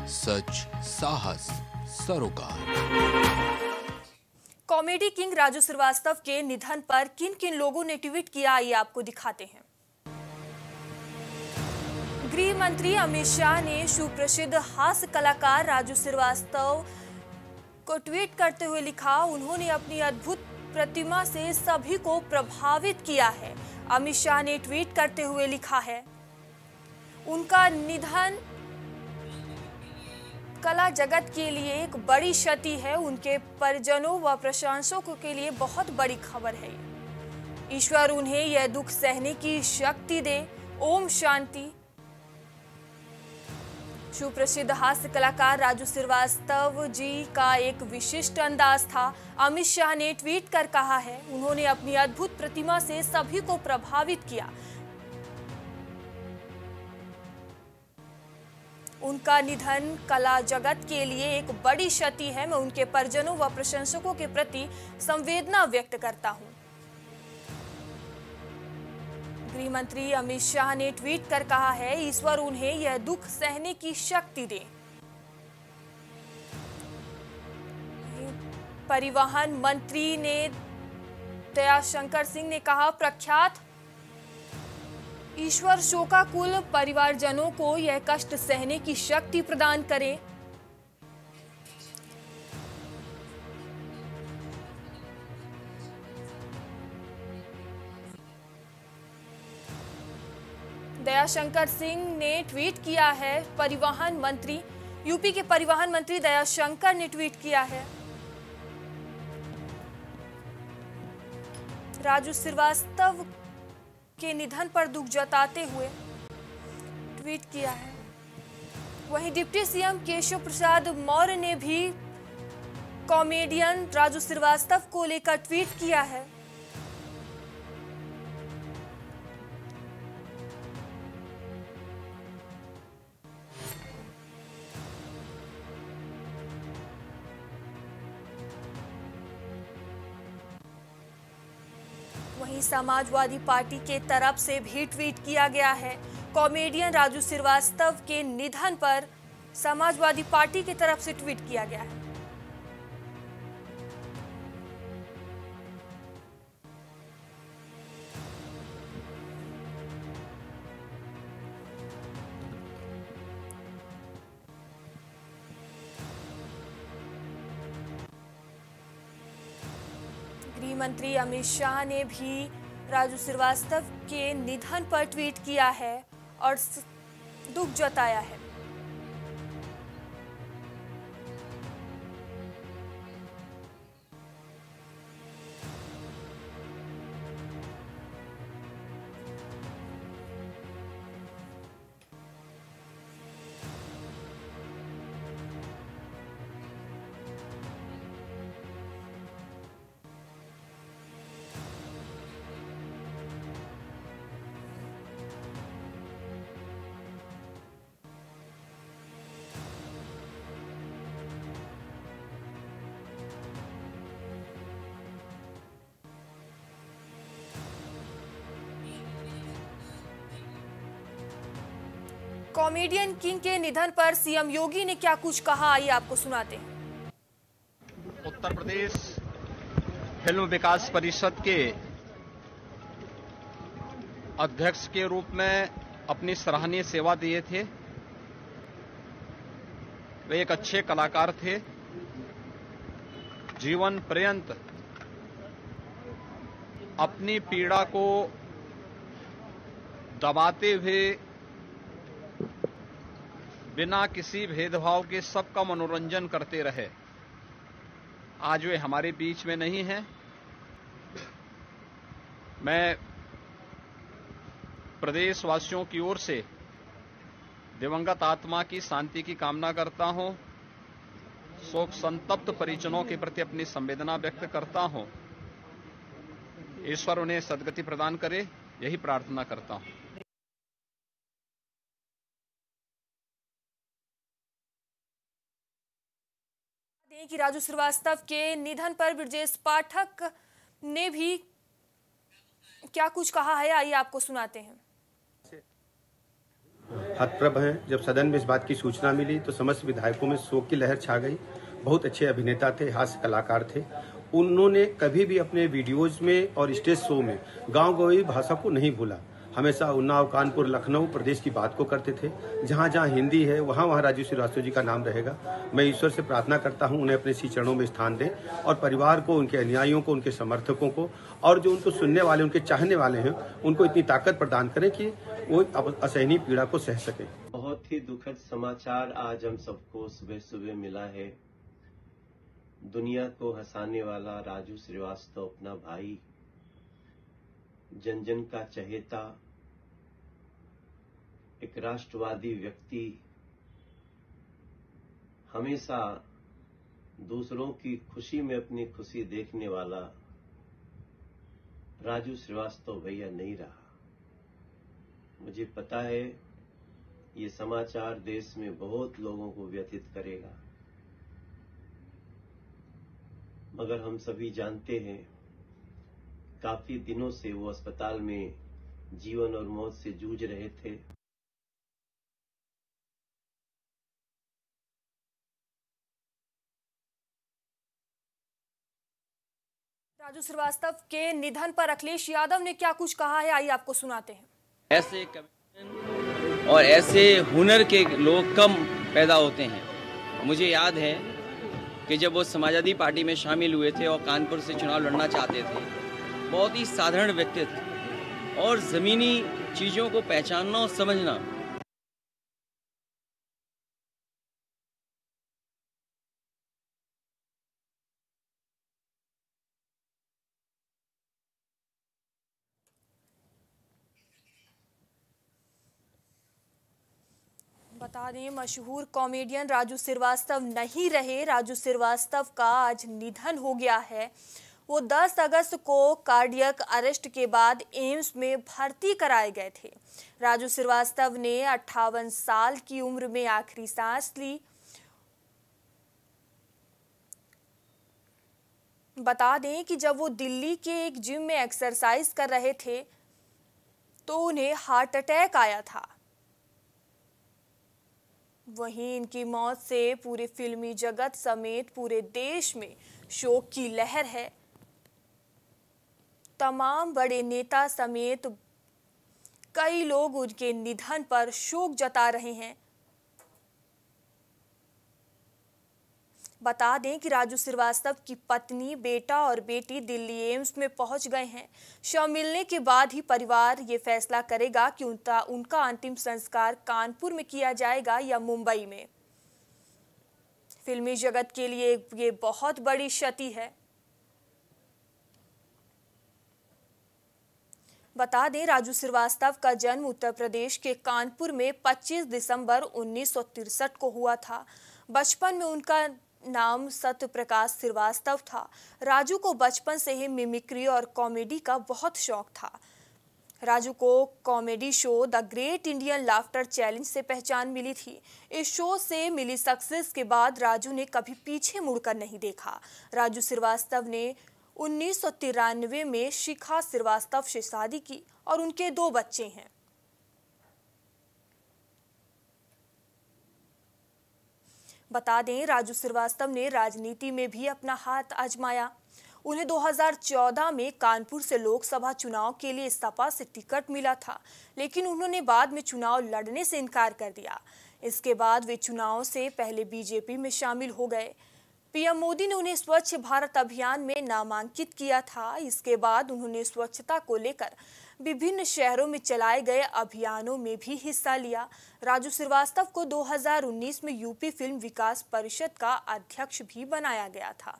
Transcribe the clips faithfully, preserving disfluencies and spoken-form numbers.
सच, साहस, सरोकार। Comedy king Raju Srivastava के निधन पर किन किन लोगों ने ट्वीट किया, आइए आपको दिखाते हैं। गृह मंत्री अमित शाह ने सुप्रसिद्ध हास्य कलाकार राजू श्रीवास्तव को ट्वीट करते हुए लिखा, उन्होंने अपनी अद्भुत प्रतिमा से सभी को प्रभावित किया है। अमित शाह ने ट्वीट करते हुए लिखा है, उनका निधन कला जगत के लिए एक बड़ी क्षति है, उनके परिजनों व प्रशंसकों के लिए बहुत बड़ी खबर है। ईश्वर उन्हें यह दुख सहने की शक्ति दे। ओम शांति। सुप्रसिद्ध हास्य कलाकार राजू श्रीवास्तव जी का एक विशिष्ट अंदाज था। अमित शाह ने ट्वीट कर कहा है, उन्होंने अपनी अद्भुत प्रतिमा से सभी को प्रभावित किया। उनका निधन कला जगत के लिए एक बड़ी क्षति है। मैं उनके परिजनों व प्रशंसकों के प्रति संवेदना व्यक्त करता हूं। गृह मंत्री अमित शाह ने ट्वीट कर कहा है, ईश्वर उन्हें यह दुख सहने की शक्ति दे। परिवहन मंत्री ने दयाशंकर सिंह ने कहा, प्रख्यात ईश्वर शोकाकुल परिवारजनों को यह कष्ट सहने की शक्ति प्रदान करे। दयाशंकर सिंह ने ट्वीट किया है, परिवहन मंत्री यूपी के परिवहन मंत्री दयाशंकर ने ट्वीट किया है, राजू श्रीवास्तव के निधन पर दुख जताते हुए ट्वीट किया है। वहीं डिप्टी सीएम केशव प्रसाद मौर्य ने भी कॉमेडियन राजू श्रीवास्तव को लेकर ट्वीट किया है। वहीं समाजवादी पार्टी के तरफ से भी ट्वीट किया गया है। कॉमेडियन राजू श्रीवास्तव के निधन पर समाजवादी पार्टी की तरफ से ट्वीट किया गया है। गृह मंत्री अमित शाह ने भी राजू श्रीवास्तव के निधन पर ट्वीट किया है और दुख जताया है। कॉमेडियन किंग के निधन पर सीएम योगी ने क्या कुछ कहा, आइए आपको सुनाते हैं। उत्तर प्रदेश फिल्म विकास परिषद के अध्यक्ष के रूप में अपनी सराहनीय सेवा दिए थे। वे एक अच्छे कलाकार थे। जीवन पर्यंत अपनी पीड़ा को दबाते हुए बिना किसी भेदभाव के सबका मनोरंजन करते रहे। आज वे हमारे बीच में नहीं हैं। मैं प्रदेशवासियों की ओर से दिवंगत आत्मा की शांति की कामना करता हूं। शोक संतप्त परिजनों के प्रति अपनी संवेदना व्यक्त करता हूं। ईश्वर उन्हें सद्गति प्रदान करे, यही प्रार्थना करता हूं। कि राजू श्रीवास्तव के निधन पर ब्रजेश पाठक ने भी क्या कुछ कहा है, आइए आपको सुनाते हैं। हतप्रभ हैं। जब सदन में इस बात की सूचना मिली तो समस्त विधायकों में शोक की लहर छा गई। बहुत अच्छे अभिनेता थे, हास्य कलाकार थे। उन्होंने कभी भी अपने वीडियोज में और स्टेज शो में गांव गंवई भाषा को नहीं भूला। हमेशा उन्नाव, कानपुर, लखनऊ प्रदेश की बात को करते थे। जहाँ जहाँ हिंदी है वहाँ वहाँ राजू श्रीवास्तव जी का नाम रहेगा। मैं ईश्वर से प्रार्थना करता हूँ उन्हें अपने श्री चरणों में स्थान दें और परिवार को, उनके अनुयायियों को, उनके समर्थकों को और जो उनको सुनने वाले, उनके चाहने वाले हैं, उनको इतनी ताकत प्रदान करें कि वो असहनीय पीड़ा को सह सके। बहुत ही दुखद समाचार आज हम सबको सुबह सुबह मिला है। दुनिया को हंसाने वाला राजू श्रीवास्तव, अपना भाई, जन जन का चहेता, एक राष्ट्रवादी व्यक्ति, हमेशा दूसरों की खुशी में अपनी खुशी देखने वाला राजू श्रीवास्तव भैया नहीं रहा। मुझे पता है ये समाचार देश में बहुत लोगों को व्यथित करेगा, मगर हम सभी जानते हैं काफी दिनों से वो अस्पताल में जीवन और मौत से जूझ रहे थे। राजू श्रीवास्तव के निधन पर अखिलेश यादव ने क्या कुछ कहा है, आइए आपको सुनाते हैं। ऐसे कमेडियन और ऐसे हुनर के लोग कम पैदा होते हैं। मुझे याद है कि जब वो समाजवादी पार्टी में शामिल हुए थे और कानपुर से चुनाव लड़ना चाहते थे, बहुत ही साधारण व्यक्तित्व और ज़मीनी चीज़ों को पहचानना और समझना। बता दें, मशहूर कॉमेडियन राजू श्रीवास्तव नहीं रहे। राजू श्रीवास्तव का आज निधन हो गया है। वो दस अगस्त को कार्डियक अरेस्ट के बाद एम्स में भर्ती कराए गए थे। राजू श्रीवास्तव ने अट्ठावन साल की उम्र में आखिरी सांस ली। बता दें कि जब वो दिल्ली के एक जिम में एक्सरसाइज कर रहे थे तो उन्हें हार्ट अटैक आया था। वहीं इनकी मौत से पूरे फिल्मी जगत समेत पूरे देश में शोक की लहर है। तमाम बड़े नेता समेत कई लोग उनके निधन पर शोक जता रहे हैं। बता दें कि राजू श्रीवास्तव की पत्नी, बेटा और बेटी दिल्ली एम्स में पहुंच गए हैं। शव मिलने के बाद ही परिवार ये फैसला करेगा कि उनका उनका अंतिम संस्कार कानपुर में किया जाएगा या मुंबई में। फिल्मी जगत के लिए ये बहुत बड़ी क्षति है। बता दें, राजू श्रीवास्तव का जन्म उत्तर प्रदेश के कानपुर में पच्चीस दिसंबर उन्नीस सौ तिरसठ को हुआ था। बचपन में उनका नाम सत्य प्रकाश श्रीवास्तव था। राजू को बचपन से ही मिमिक्री और कॉमेडी का बहुत शौक था। राजू को comedy show the great Indian laughter challenge से पहचान मिली थी। इस शो से मिली सक्सेस के बाद राजू ने कभी पीछे मुड़कर नहीं देखा। राजू श्रीवास्तव ने उन्नीस सौ तिरानवे में शिखा श्रीवास्तव से शादी की और उनके दो बच्चे हैं। बता दें, राजू श्रीवास्तव ने राजनीति में भी अपना हाथ आजमाया। उन्हें दो हज़ार चौदह में कानपुर से लोकसभा चुनाव के लिए सपा से टिकट मिला था, लेकिन उन्होंने बाद में चुनाव लड़ने से इनकार कर दिया। इसके बाद वे चुनाव से पहले बीजेपी में शामिल हो गए। पीएम मोदी ने उन्हें स्वच्छ भारत अभियान में नामांकित किया था। इसके बाद उन्होंने स्वच्छता को लेकर विभिन्न शहरों में चलाए गए अभियानों में भी हिस्सा लिया। राजू श्रीवास्तव को दो हज़ार उन्नीस में यूपी फिल्म विकास परिषद का अध्यक्ष भी बनाया गया था।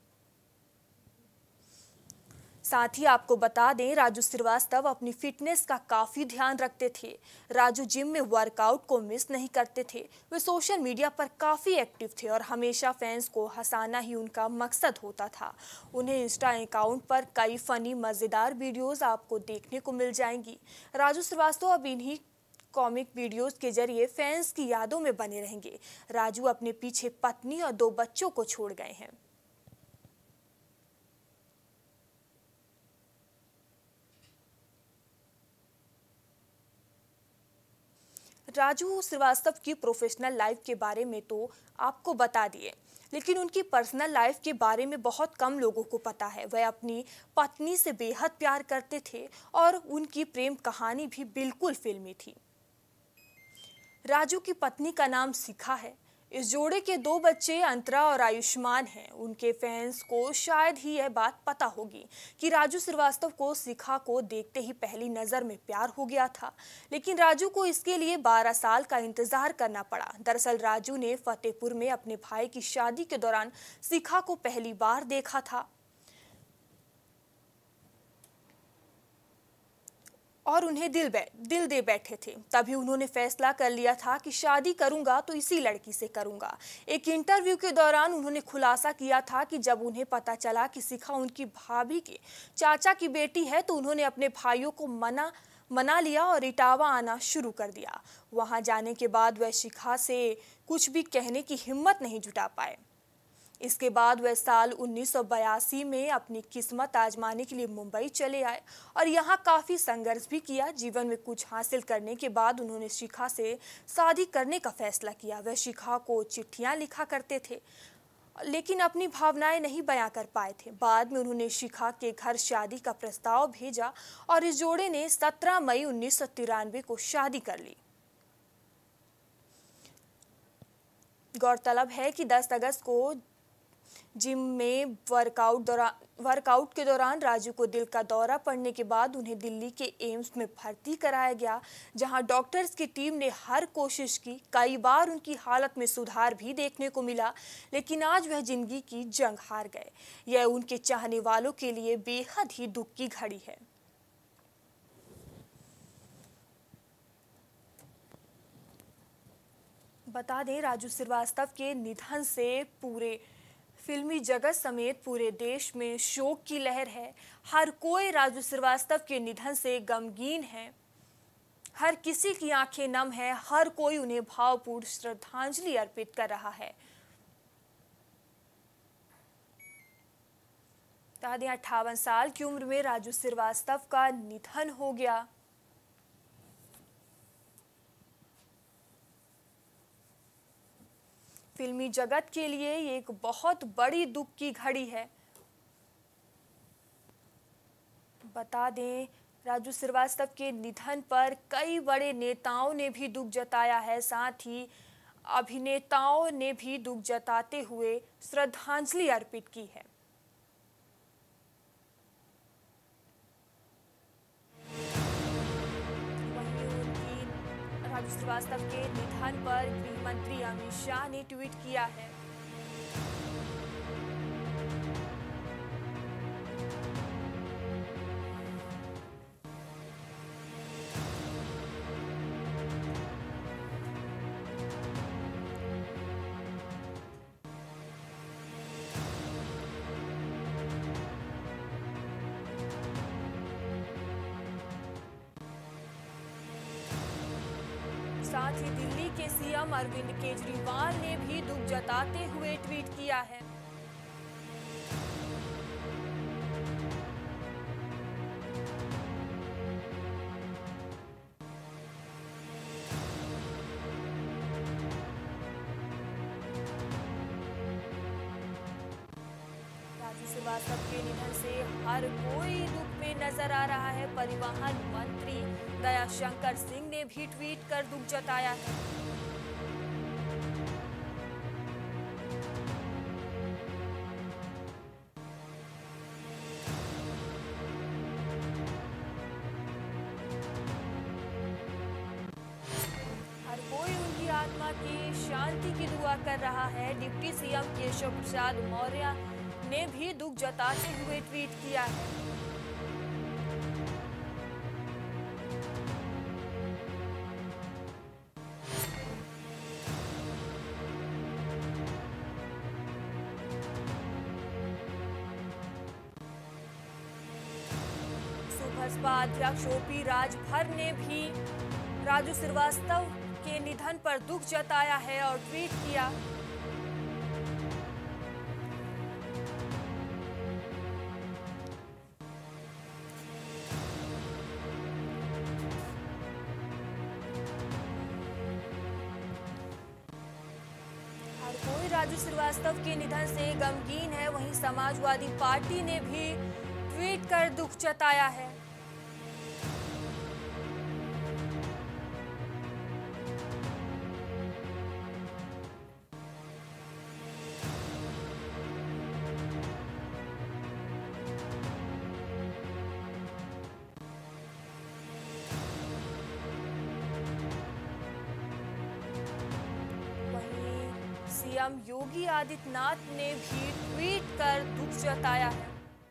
साथ ही आपको बता दें, राजू श्रीवास्तव अपनी फिटनेस का काफी ध्यान रखते थे। राजू जिम में वर्कआउट को मिस नहीं करते थे। वे सोशल मीडिया पर काफी एक्टिव थे और हमेशा फैंस को हंसाना ही उनका मकसद होता था। उन्हें इंस्टा अकाउंट पर कई फनी मजेदार वीडियोस आपको देखने को मिल जाएंगी। राजू श्रीवास्तव अब इन्हीं कॉमिक वीडियोस के जरिए फैंस की यादों में बने रहेंगे। राजू अपने पीछे पत्नी और दो बच्चों को छोड़ गए हैं। राजू श्रीवास्तव की प्रोफेशनल लाइफ के बारे में तो आपको बता दिए, लेकिन उनकी पर्सनल लाइफ के बारे में बहुत कम लोगों को पता है। वह अपनी पत्नी से बेहद प्यार करते थे और उनकी प्रेम कहानी भी बिल्कुल फिल्मी थी। राजू की पत्नी का नाम शिखा है। इस जोड़े के दो बच्चे अंतरा और आयुष्मान हैं। उनके फैंस को शायद ही यह बात पता होगी कि राजू श्रीवास्तव को शिखा को देखते ही पहली नज़र में प्यार हो गया था, लेकिन राजू को इसके लिए बारह साल का इंतजार करना पड़ा। दरअसल राजू ने फतेहपुर में अपने भाई की शादी के दौरान शिखा को पहली बार देखा था और उन्हें दिल बै दिल दे बैठे थे। तभी उन्होंने फैसला कर लिया था कि शादी करूंगा तो इसी लड़की से करूंगा। एक इंटरव्यू के दौरान उन्होंने खुलासा किया था कि जब उन्हें पता चला कि शिखा उनकी भाभी के चाचा की बेटी है तो उन्होंने अपने भाइयों को मना मना लिया और इटावा आना शुरू कर दिया। वहां जाने के बाद वह शिखा से कुछ भी कहने की हिम्मत नहीं जुटा पाए। इसके बाद वह साल उन्नीस सौ बयासी में अपनी किस्मत आजमाने के लिए मुंबई चले आए और यहाँ काफ़ी संघर्ष भी किया। जीवन में कुछ हासिल करने के बाद उन्होंने शिखा से शादी करने का फैसला किया। वह शिखा को चिट्ठियाँ लिखा करते थे, लेकिन अपनी भावनाएं नहीं बयां कर पाए थे। बाद में उन्होंने शिखा के घर शादी का प्रस्ताव भेजा और इस जोड़े ने सत्रह मई उन्नीस सौ तिरानवे को शादी कर ली। गौरतलब है कि दस अगस्त को जिम में वर्कआउट दौरान वर्कआउट के दौरान राजू को दिल का दौरा पड़ने के बाद उन्हें दिल्ली के एम्स में भर्ती कराया गया, जहां डॉक्टर्स की टीम ने हर कोशिश की। कई बार उनकी हालत में सुधार भी देखने को मिला, लेकिन आज वह जिंदगी की जंग हार गए। यह उनके चाहने वालों के लिए बेहद ही दुख की घड़ी है। बता दें, राजू श्रीवास्तव के निधन से पूरे फिल्मी जगत समेत पूरे देश में शोक की लहर है। हर कोई राजू श्रीवास्तव के निधन से गमगीन है। हर किसी की आंखें नम है। हर कोई उन्हें भावपूर्ण श्रद्धांजलि अर्पित कर रहा है। बता दें, अट्ठावन साल की उम्र में राजू श्रीवास्तव का निधन हो गया। फिल्मी जगत के लिए ये एक बहुत बड़ी दुख की घड़ी है। बता दें, राजू श्रीवास्तव के निधन पर कई बड़े नेताओं ने भी दुख जताया है। साथ ही अभिनेताओं ने भी दुख जताते हुए श्रद्धांजलि अर्पित की है। राजू श्रीवास्तव के निधन पर गृह मंत्री अमित शाह ने ट्वीट किया है। साथ ही दिल्ली के सीएम अरविंद केजरीवाल ने भी दुख जताते हुए ट्वीट किया है। राजू श्रीवास्तव के निधन से हर कोई दुख में नजर आ रहा है। परिवहन मंत्री दयाशंकर सिंह ने भी ट्वीट कर दुख जताया है। हर कोई उनकी आत्मा की शांति की दुआ कर रहा है। डिप्टी सीएम केशव प्रसाद मौर्य ने भी दुख जताते हुए ट्वीट किया है। बसपा अध्यक्ष ओपी राजभर ने भी राजू श्रीवास्तव के निधन पर दुख जताया है और ट्वीट किया। राजू श्रीवास्तव के निधन से गमगीन है, वहीं समाजवादी पार्टी ने भी ट्वीट कर दुख जताया है। सीएम योगी आदित्यनाथ ने भी ट्वीट कर दुख जताया है।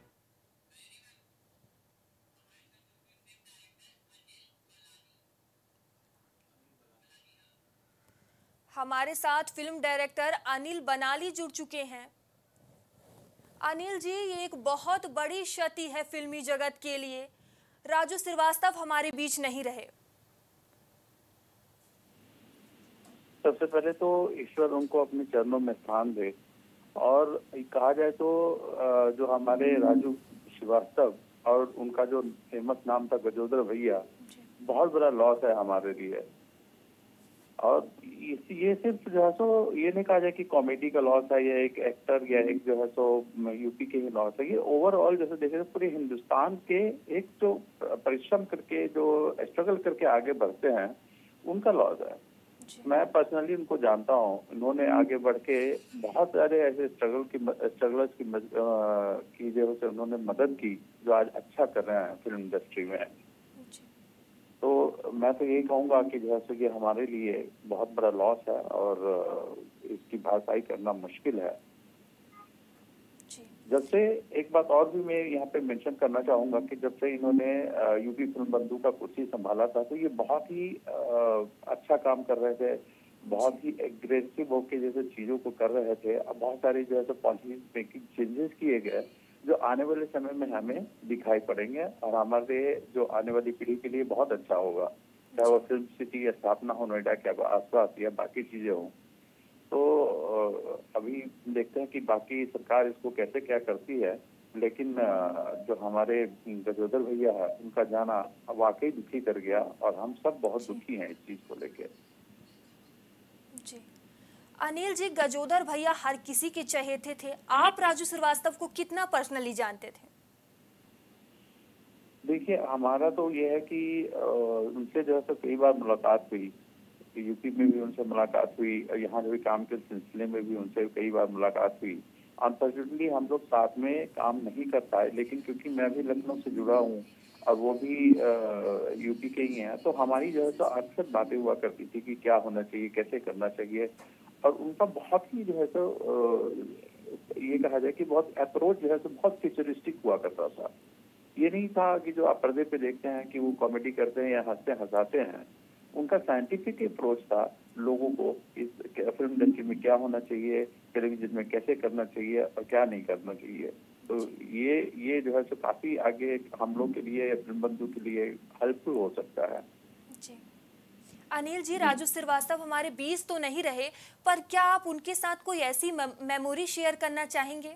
हमारे साथ फिल्म डायरेक्टर अनिल बनाली जुड़ चुके हैं। अनिल जी, ये एक बहुत बड़ी क्षति है फिल्मी जगत के लिए, राजू श्रीवास्तव हमारे बीच नहीं रहे। सबसे पहले तो ईश्वर उनको अपने चरणों में स्थान दे, और कहा जाए तो जो हमारे राजू श्रीवास्तव और उनका जो फेमस नाम था गजोदर भैया, बहुत बड़ा लॉस है हमारे लिए। और ये सिर्फ जो है सो ये नहीं कहा जाए कि कॉमेडी का लॉस है या एक एक्टर या एक जो है सो यूपी के ही लॉस है, ये ओवरऑल जैसे देखें तो पूरे हिंदुस्तान के एक जो परिश्रम करके जो स्ट्रगल करके आगे बढ़ते हैं उनका लॉस है। मैं पर्सनली उनको जानता हूँ, इन्होंने आगे बढ़ के बहुत सारे ऐसे स्ट्रगल की स्ट्रगलर्स की की जो है उन्होंने मदद की जो आज अच्छा कर रहे हैं फिल्म इंडस्ट्री में। तो मैं तो यही कहूँगा कि जो है ये हमारे लिए बहुत बड़ा लॉस है और इसकी भरपाई करना मुश्किल है। जब से एक बात और भी मैं यहाँ पे मेंशन करना चाहूंगा कि जब से इन्होंने यूपी फिल्म बंधु का कुर्सी संभाला था तो ये बहुत ही अच्छा काम कर रहे थे, बहुत ही एग्रेसिव होके जैसे चीजों को कर रहे थे। अब बहुत सारी जो है पॉलिसी मेकिंग चेंजेस किए गए जो आने वाले समय में हमें दिखाई पड़ेंगे और हमारे जो आने वाली पीढ़ी के लिए बहुत अच्छा होगा, चाहे वो फिल्म सिटी या स्थापना हो नोएडा के आसपास या बाकी चीजें हों। तो अभी देखते हैं कि बाकी सरकार इसको कैसे क्या करती है, लेकिन जो हमारे गजोदर भैया है उनका जाना वाकई दुखी कर गया और हम सब बहुत दुखी हैं इस चीज को लेके। जी अनिल जी, गजोदर भैया हर किसी के चहेते थे, आप राजू श्रीवास्तव को कितना पर्सनली जानते थे? देखिए, हमारा तो ये है कि उनसे जो है तो कई बार मुलाकात हुई, यूपी में भी उनसे मुलाकात हुई, यहाँ भी काम के सिलसिले में भी उनसे कई बार मुलाकात हुई। अनफॉर्चुनेटली हम लोग साथ में काम नहीं कर पाए, लेकिन क्योंकि मैं भी लखनऊ से जुड़ा हूँ और वो भी यूपी के ही हैं, तो हमारी जो है तो अक्सर बातें हुआ करती थी कि क्या होना चाहिए, कैसे करना चाहिए। और उनका बहुत ही जो है तो ये कहा जाए कि बहुत अप्रोच जो है तो बहुत फ्यूचरिस्टिक हुआ करता था। ये नहीं था कि जो आप पर्दे पे देखते हैं कि वो कॉमेडी करते हैं या हंसते हंसाते हैं। उनका साइंटिफिक अप्रोच था लोगों को इस फिल्म इंडस्ट्री में क्या होना चाहिए, टेलीविजन में कैसे करना चाहिए और क्या नहीं करना चाहिए। तो ये ये जो है तो काफी आगे हम लोग के लिए या फिल्म बंधु के लिए हेल्पफुल हो सकता है। जी अनिल जी, राजू श्रीवास्तव हमारे बीच तो नहीं रहे, पर क्या आप उनके साथ कोई ऐसी मेमोरी शेयर करना चाहेंगे?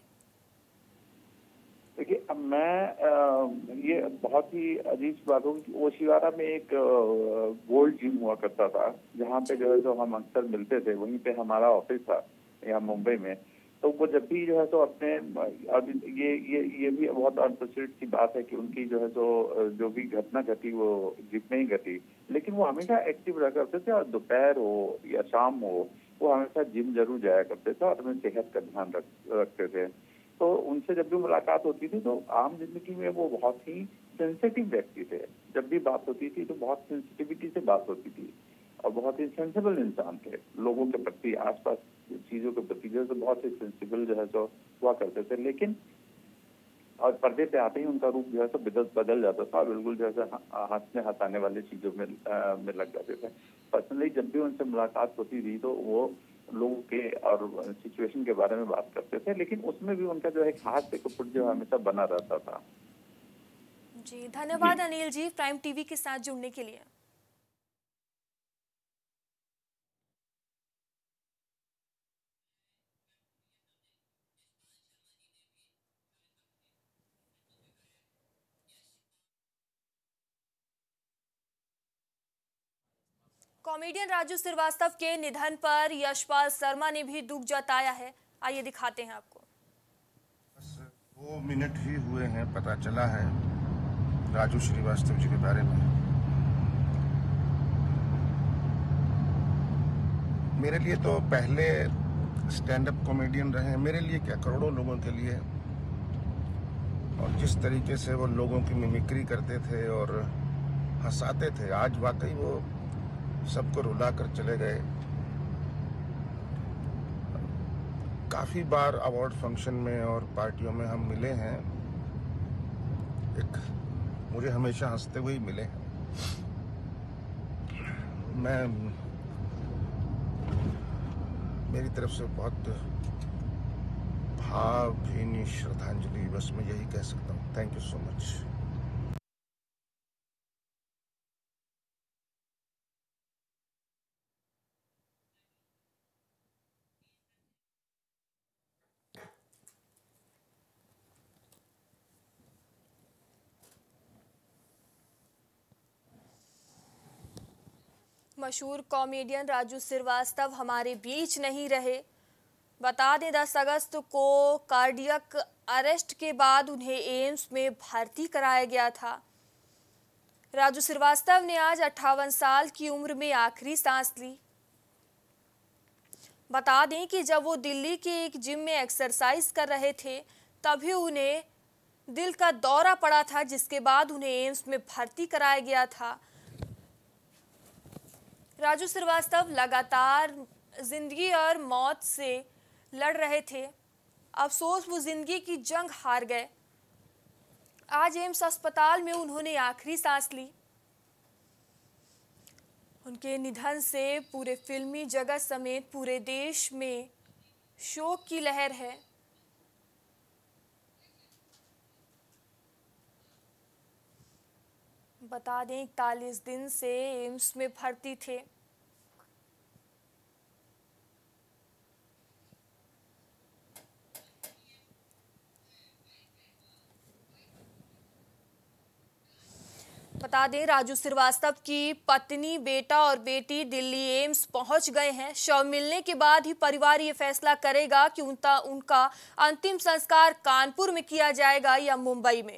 देखिए, अब मैं आ, ये बहुत ही अजीब बात होगी कि ओशिवारा में एक गोल्ड जिम हुआ करता था जहाँ पे जो है तो हम अक्सर मिलते थे, वहीं पे हमारा ऑफिस था यहाँ मुंबई में। तो वो जब भी जो है तो अपने अब ये ये ये भी बहुत अनफॉर्चुनेट की बात है कि उनकी जो है तो जो भी घटना घटी वो जिम में ही घटी, लेकिन वो हमेशा एक्टिव रहा करते थे और दोपहर हो या शाम हो वो हमेशा जिम जरूर जाया करते थे और अपने सेहत का ध्यान रख रखते थे। तो उनसे जब भी मुलाकात होती थी तो आम जिंदगी में वो बहुत ही सेंसिटिव व्यक्ति थे। जब भी बात होती थी तो बहुत सेंसिटिविटी से बात होती थी और बहुत ही सेंसिबल इंसान थे लोगों के प्रति, आसपास चीजों के प्रति जो है बहुत ही सेंसिबल जो है तो हुआ करते थे। लेकिन और पर्दे पे आते ही उनका रूप जो है तो बदल बदल जाता था, बिल्कुल जो है हंसने हंसाने वाले चीजों में आ, में लग जाते थे। पर्सनली जब भी उनसे मुलाकात होती थी तो वो लोगों के और सिचुएशन के बारे में बात करते थे, लेकिन उसमें भी उनका जो है हाथ पे कपड़ जो हमेशा बना रहता था। जी धन्यवाद अनिल जी, प्राइम टीवी के साथ जुड़ने के लिए। कॉमेडियन राजू श्रीवास्तव के निधन पर यशपाल शर्मा ने भी दुख जताया है। आइए दिखाते हैं आपको। बस दो मिनट ही हुए हैं, पता चला है राजू श्रीवास्तव जी के बारे में। मेरे लिए तो पहले स्टैंड अप कॉमेडियन रहे हैं, मेरे लिए क्या करोड़ों लोगों के लिए। और जिस तरीके से वो लोगों की मिमिक्री करते थे और हंसाते थे, आज वाकई वो सबको रुला कर चले गए। काफी बार अवार्ड फंक्शन में और पार्टियों में हम मिले हैं, एक मुझे हमेशा हंसते हुए ही मिले हैं। मैं मेरी तरफ से बहुत भावभीनी श्रद्धांजलि, बस मैं यही कह सकता हूँ। Thank you so much. मशहूर कॉमेडियन राजू श्रीवास्तव हमारे बीच नहीं रहे। बता दें दस अगस्त को कार्डियक अरेस्ट के बाद उन्हें एम्स में भर्ती कराया गया था। राजू श्रीवास्तव ने आज अट्ठावन साल की उम्र में आखिरी सांस ली। बता दें कि जब वो दिल्ली के एक जिम में एक्सरसाइज कर रहे थे तभी उन्हें दिल का दौरा पड़ा था, जिसके बाद उन्हें एम्स में भर्ती कराया गया था। राजू श्रीवास्तव लगातार जिंदगी और मौत से लड़ रहे थे। अफसोस वो जिंदगी की जंग हार गए। आज एम्स अस्पताल में उन्होंने आखिरी सांस ली। उनके निधन से पूरे फिल्मी जगत समेत पूरे देश में शोक की लहर है। बता दें इकतालीस दिन से एम्स में भर्ती थे। बता दें राजू श्रीवास्तव की पत्नी, बेटा और बेटी दिल्ली एम्स पहुंच गए हैं। शव मिलने के बाद ही परिवार ये फैसला करेगा कि उनका उनका अंतिम संस्कार कानपुर में किया जाएगा या मुंबई में।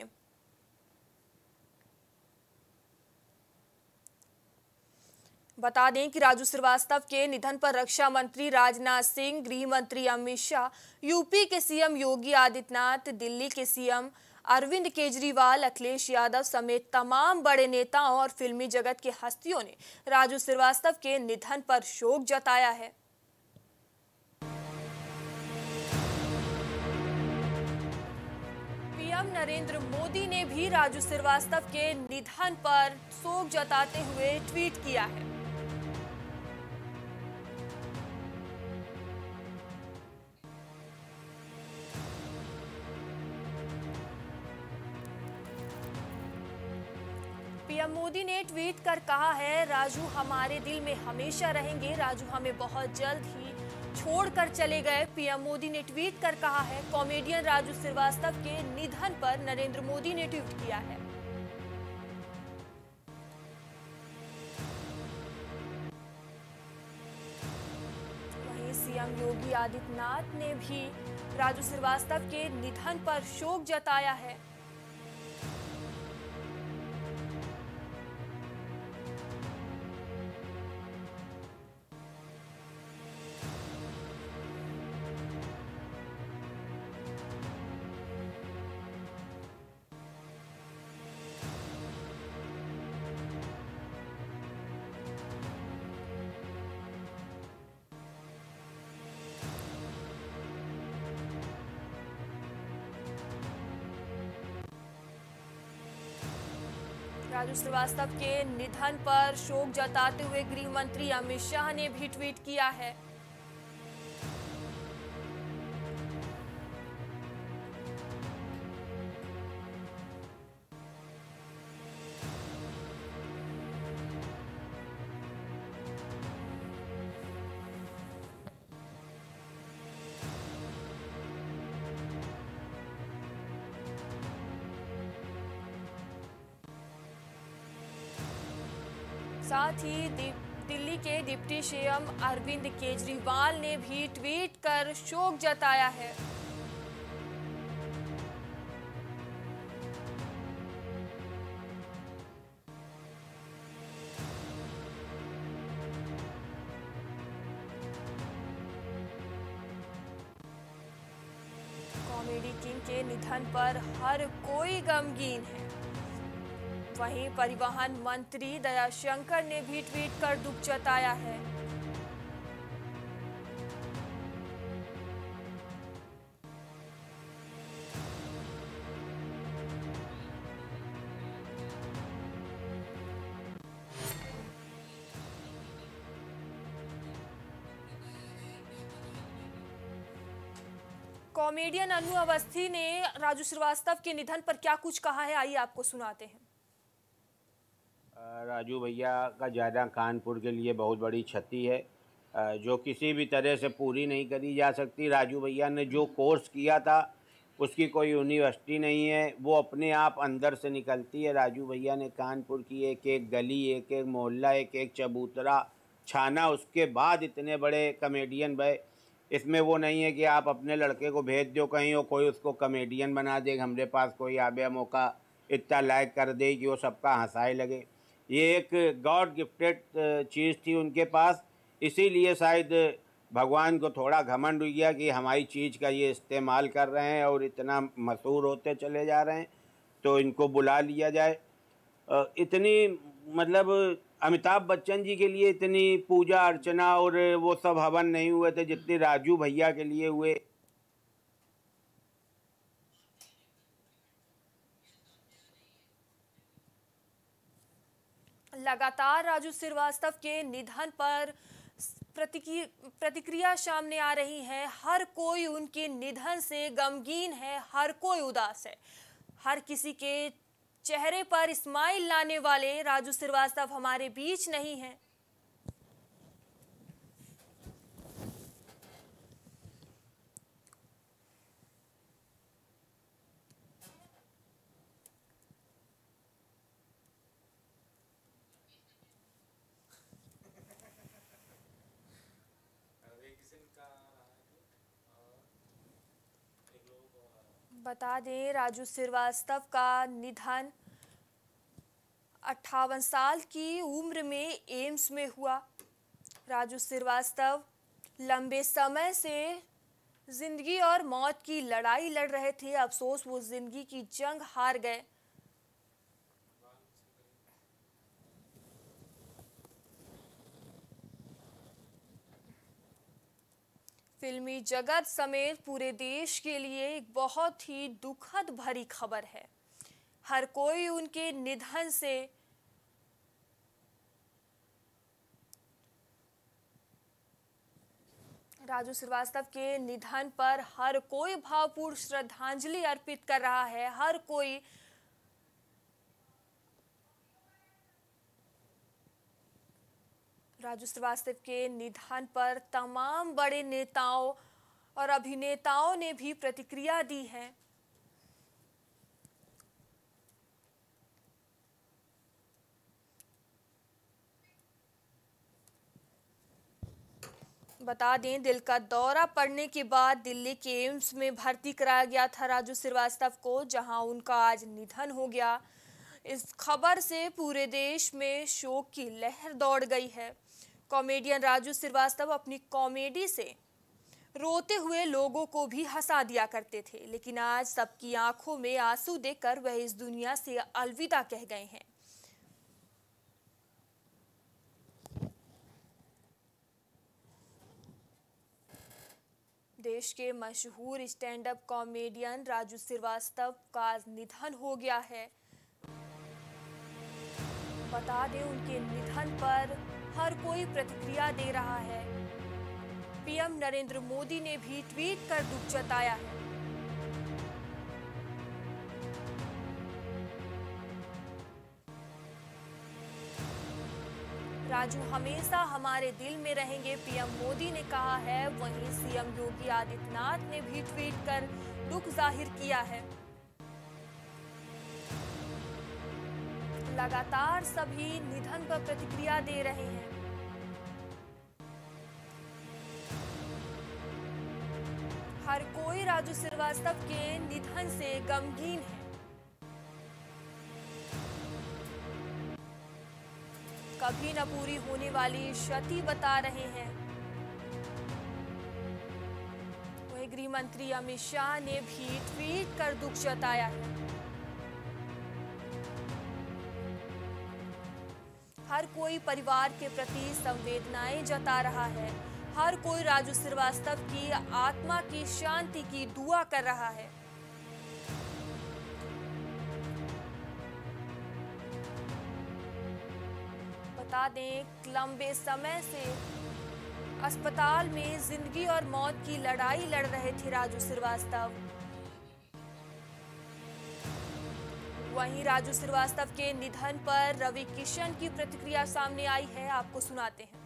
बता दें कि राजू श्रीवास्तव के निधन पर रक्षा मंत्री राजनाथ सिंह, गृह मंत्री अमित शाह, यूपी के सीएम योगी आदित्यनाथ, दिल्ली के सीएम अरविंद केजरीवाल, अखिलेश यादव समेत तमाम बड़े नेताओं और फिल्मी जगत के हस्तियों ने राजू श्रीवास्तव के निधन पर शोक जताया है। पीएम नरेंद्र मोदी ने भी राजू श्रीवास्तव के निधन पर शोक जताते हुए ट्वीट किया है। पीएम मोदी ने ट्वीट कर कहा है, राजू हमारे दिल में हमेशा रहेंगे। राजू हमें बहुत जल्द ही छोड़कर चले गए। पीएम मोदी ने ट्वीट कर कहा है। कॉमेडियन राजू श्रीवास्तव के निधन पर नरेंद्र मोदी ने ट्वीट किया है। वहीं सीएम योगी आदित्यनाथ ने भी राजू श्रीवास्तव के निधन पर शोक जताया है। राजू श्रीवास्तव के निधन पर शोक जताते हुए गृह मंत्री अमित शाह ने भी ट्वीट किया है। साथ ही दिल्ली के डिप्टी सीएम अरविंद केजरीवाल ने भी ट्वीट कर शोक जताया है। कॉमेडी किंग के निधन पर हर कोई गमगीन है। वहीं परिवहन मंत्री दयाशंकर ने भी ट्वीट कर दुख जताया है। कॉमेडियन अनु अवस्थी ने राजू श्रीवास्तव के निधन पर क्या कुछ कहा है, आइए आपको सुनाते हैं। राजू भैया का ज़्यादा कानपुर के लिए बहुत बड़ी क्षति है, जो किसी भी तरह से पूरी नहीं करी जा सकती। राजू भैया ने जो कोर्स किया था उसकी कोई यूनिवर्सिटी नहीं है, वो अपने आप अंदर से निकलती है। राजू भैया ने कानपुर की एक एक गली, एक एक मोहल्ला, एक एक चबूतरा छाना, उसके बाद इतने बड़े कॉमेडियन बने। इसमें वो नहीं है कि आप अपने लड़के को भेज दो कहीं और कोई उसको कॉमेडियन बना दे, हमारे पास कोई आबे मौका इतना लाइक कर दे कि वो सबका हंसाए लगे। ये एक गॉड गिफ्टेड चीज़ थी उनके पास, इसीलिए शायद भगवान को थोड़ा घमंड हो गया कि हमारी चीज़ का ये इस्तेमाल कर रहे हैं और इतना मशहूर होते चले जा रहे हैं, तो इनको बुला लिया जाए। इतनी मतलब अमिताभ बच्चन जी के लिए इतनी पूजा अर्चना और वो सब हवन नहीं हुए थे जितने राजू भैया के लिए हुए। लगातार राजू श्रीवास्तव के निधन पर प्रतिक्रिया सामने आ रही है। हर कोई उनके निधन से गमगीन है, हर कोई उदास है। हर किसी के चेहरे पर स्माइल लाने वाले राजू श्रीवास्तव हमारे बीच नहीं हैं। बता दें, राजू श्रीवास्तव का निधन अट्ठावन साल की उम्र में एम्स में हुआ। राजू श्रीवास्तव लंबे समय से जिंदगी और मौत की लड़ाई लड़ रहे थे। अफसोस वो जिंदगी की जंग हार गए। फिल्मी जगत समेत पूरे देश के लिए एक बहुत ही दुखद भरी खबर है। हर कोई उनके निधन से राजू श्रीवास्तव के निधन पर हर कोई भावपूर्ण श्रद्धांजलि अर्पित कर रहा है। हर कोई राजू श्रीवास्तव के निधन पर तमाम बड़े नेताओं और अभिनेताओं ने भी प्रतिक्रिया दी है। बता दें, दिल का दौरा पड़ने के बाद दिल्ली के एम्स में भर्ती कराया गया था राजू श्रीवास्तव को, जहां उनका आज निधन हो गया। इस खबर से पूरे देश में शोक की लहर दौड़ गई है। कॉमेडियन राजू श्रीवास्तव अपनी कॉमेडी से रोते हुए लोगों को भी हंसा दिया करते थे, लेकिन आज सबकी आंखों में आंसू देकर वह इस दुनिया से अलविदा कह गए हैं। देश के मशहूर stand up comedian Raju Srivastava का निधन हो गया है। बता दें, उनके निधन पर हर कोई प्रतिक्रिया दे रहा है। पीएम नरेंद्र मोदी ने भी ट्वीट कर दुख जताया है। राजू हमेशा हमारे दिल में रहेंगे, पीएम मोदी ने कहा है। वहीं सीएम योगी आदित्यनाथ ने भी ट्वीट कर दुख जाहिर किया है। लगातार सभी निधन पर प्रतिक्रिया दे रहे हैं। हर कोई राजू श्रीवास्तव के निधन से गमगीन है। कभी न पूरी होने वाली क्षति बता रहे हैं। वहीं गृह मंत्री अमित शाह ने भी ट्वीट कर दुख जताया है। हर कोई परिवार के प्रति संवेदनाएं जता रहा है। हर कोई राजू श्रीवास्तव की आत्मा की शांति की दुआ कर रहा है। बता दें, लंबे समय से अस्पताल में जिंदगी और मौत की लड़ाई लड़ रहे थे राजू श्रीवास्तव। वहीं राजू श्रीवास्तव के निधन पर रवि किशन की प्रतिक्रिया सामने आई है, आपको सुनाते हैं।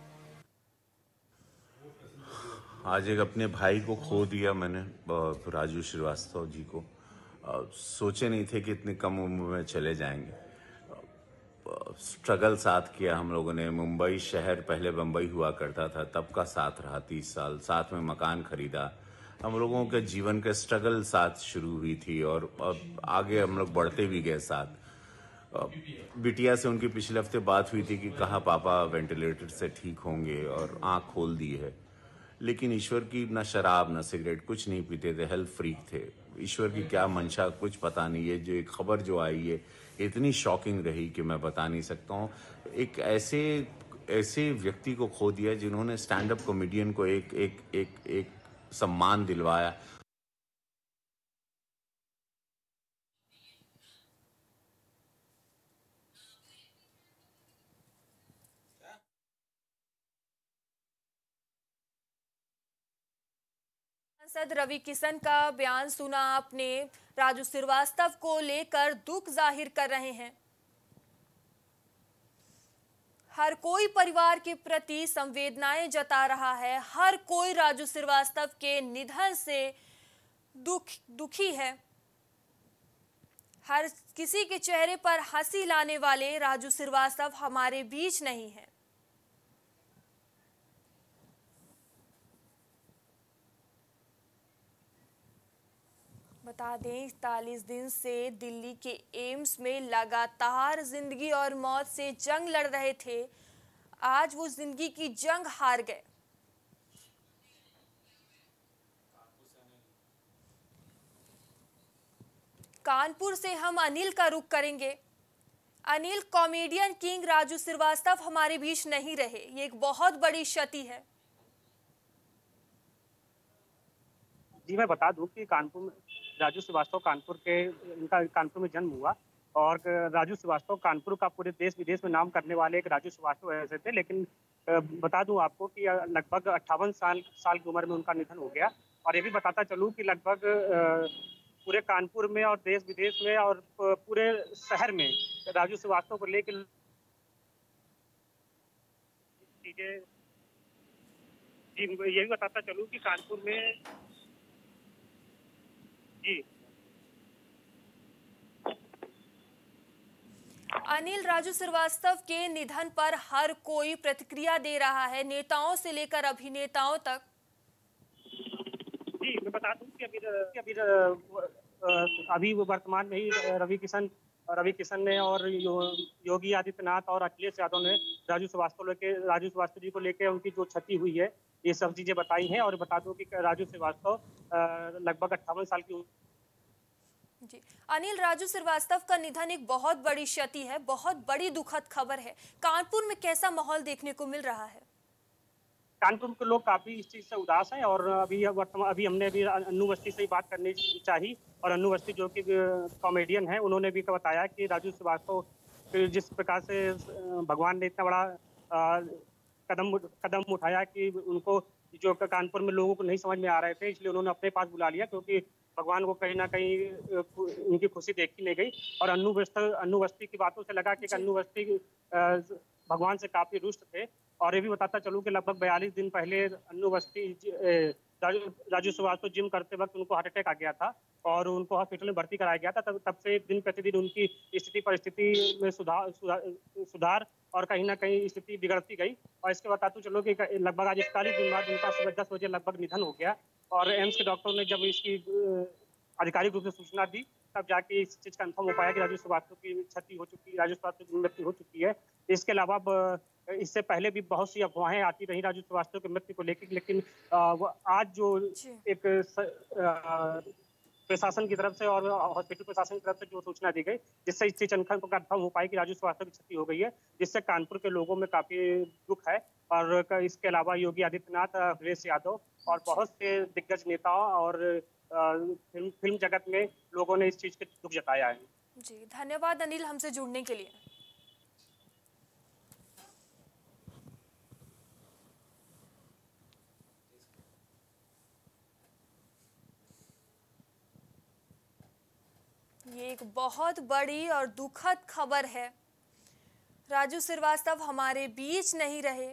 आज एक अपने भाई को खो दिया मैंने, राजू श्रीवास्तव जी को। सोचे नहीं थे कि इतनी कम उम्र में चले जाएंगे। स्ट्रगल साथ किया हम लोगों ने। मुंबई शहर पहले बम्बई हुआ करता था, तब का साथ रहा तीस साल, साथ में मकान खरीदा। हम लोगों के जीवन के स्ट्रगल साथ शुरू हुई थी और अब आगे हम लोग बढ़ते भी गए साथ। बिटिया से उनकी पिछले हफ्ते बात हुई थी कि कहा पापा वेंटिलेटर से ठीक होंगे, और आंख खोल दी है। लेकिन ईश्वर की न शराब न सिगरेट कुछ नहीं पीते थे, हेल्थ फ्रीक थे। ईश्वर की क्या मंशा कुछ पता नहीं है। जो एक खबर जो आई है इतनी शॉकिंग रही कि मैं बता नहीं सकता हूँ। एक ऐसे ऐसे व्यक्ति को खो दिया जिन्होंने स्टैंड अप कॉमेडियन को एक एक एक एक सम्मान दिलवाया। सांसद रवि किशन का बयान सुना आपने। राजू श्रीवास्तव को लेकर दुख जाहिर कर रहे हैं। हर कोई परिवार के प्रति संवेदनाएं जता रहा है। हर कोई राजू श्रीवास्तव के निधन से दुख दुखी है। हर किसी के चेहरे पर हंसी लाने वाले राजू श्रीवास्तव हमारे बीच नहीं है। बता दें, इकतालीस दिन से दिल्ली के एम्स में लगातार जिंदगी और मौत से जंग लड़ रहे थे। आज वो जिंदगी की जंग हार गए। कानपुर से हम अनिल का रुख करेंगे। अनिल, कॉमेडियन किंग राजू श्रीवास्तव हमारे बीच नहीं रहे, ये एक बहुत बड़ी क्षति है। जी, मैं बता दूं कि कानपुर में राजू श्रीवास्तव कानपुर के इनका कानपुर में जन्म हुआ और राजू श्रीवास्तव कानपुर का पूरे देश विदेश में नाम करने वाले एक राजू श्रीवास्तव ऐसे थे। लेकिन बता दूं आपको कि लगभग अट्ठावन साल साल की उम्र में उनका निधन हो गया। और ये भी बताता चलूं कि लगभग पूरे कानपुर में और देश विदेश में और पूरे शहर में राजू श्रीवास्तव को लेकर चीजें। जी, ये भी बताता चलूं कि कानपुर में जी अनिल, राजू श्रीवास्तव के निधन पर हर कोई प्रतिक्रिया दे रहा है, नेताओं से लेकर अभिनेताओं तक। जी, मैं बता दूं कि अभी अभी अभी वर्तमान में ही रवि किशन रवि किशन ने और यो, योगी आदित्यनाथ और अखिलेश यादव ने राजू श्रीवास्तव लेके राजू श्रीवास्तव जी को लेकर उनकी जो क्षति हुई है ये सब चीजें बताई हैं। और बता दूं कि राजू श्रीवास्तव लगभग अट्ठावन साल की जी। अनिल, राजू श्रीवास्तव का निधन एक बहुत बड़ी क्षति है, बहुत बड़ी दुखद खबर है। कानपुर में कैसा माहौल देखने को मिल रहा है? कानपुर के लोग काफी इस चीज से उदास हैं और अभी वर्तमान अभी हमने अभी अन्नू अवस्थी से ही बात करनी चाहिए। और अन्नू अवस्थी जो कि कॉमेडियन है, उन्होंने भी बताया कि राजू श्रीवास्तव जिस प्रकार से भगवान ने इतना बड़ा आ, कदम कदम उठाया कि उनको जो कानपुर में लोगों को नहीं समझ में आ रहे थे, इसलिए उन्होंने अपने पास बुला लिया, क्योंकि भगवान को कहीं ना कहीं उनकी खुशी देखी नहीं गई। और अन्नू अन्नू अवस्थी की बातों से लगा कि अन्नू अवस्थी भगवान से काफी रुष्ट थे। और ये भी बताता चलूं कि लगभग बयालीस दिन पहले अन्नू अवस्थी राजू राजू श्रीवास्तव जिम करते वक्त उनको हार्ट अटैक आ गया था और उनको हॉस्पिटल में भर्ती कराया गया था। तब तब से दिन प्रतिदिन उनकी स्थिति परिस्थिति में सुधार सुधार सुधार और कहीं ना कहीं स्थिति बिगड़ती गई। और इसके बताते चलो कि लगभग आज इकतालीस दिन बाद उनका सुबह दस बजे लगभग निधन हो गया। और एम्स के डॉक्टरों ने जब इसकी आधिकारिक रूप से सूचना दी तब जाके इस चीज कंफर्म हो पाया कि राजू श्रीवास्तव की क्षति हो चुकी राजू श्रीवास्तव की मृत्यु हो चुकी है। इसके अलावा इससे पहले भी बहुत सी अफवाहें आती रही राजू श्रीवास्तव की मृत्यु को लेकर, लेकिन आज जो एक प्रशासन की तरफ से और हॉस्पिटल प्रशासन की तरफ से जो सूचना दी गई जिससे इस चीज कंफर्म हो पाई कि राजू श्रीवास्तव की क्षति हो गई है, जिससे कानपुर के लोगों में काफी दुख है। और इसके अलावा योगी आदित्यनाथ, अखिलेश यादव और बहुत से दिग्गज नेताओं और फिल्म फिल्म जगत में लोगों ने इस चीज के दुख जताया है। जी धन्यवाद अनिल हमसे जुड़ने के लिए। ये एक बहुत बड़ी और दुखद खबर है। राजू श्रीवास्तव हमारे बीच नहीं रहे।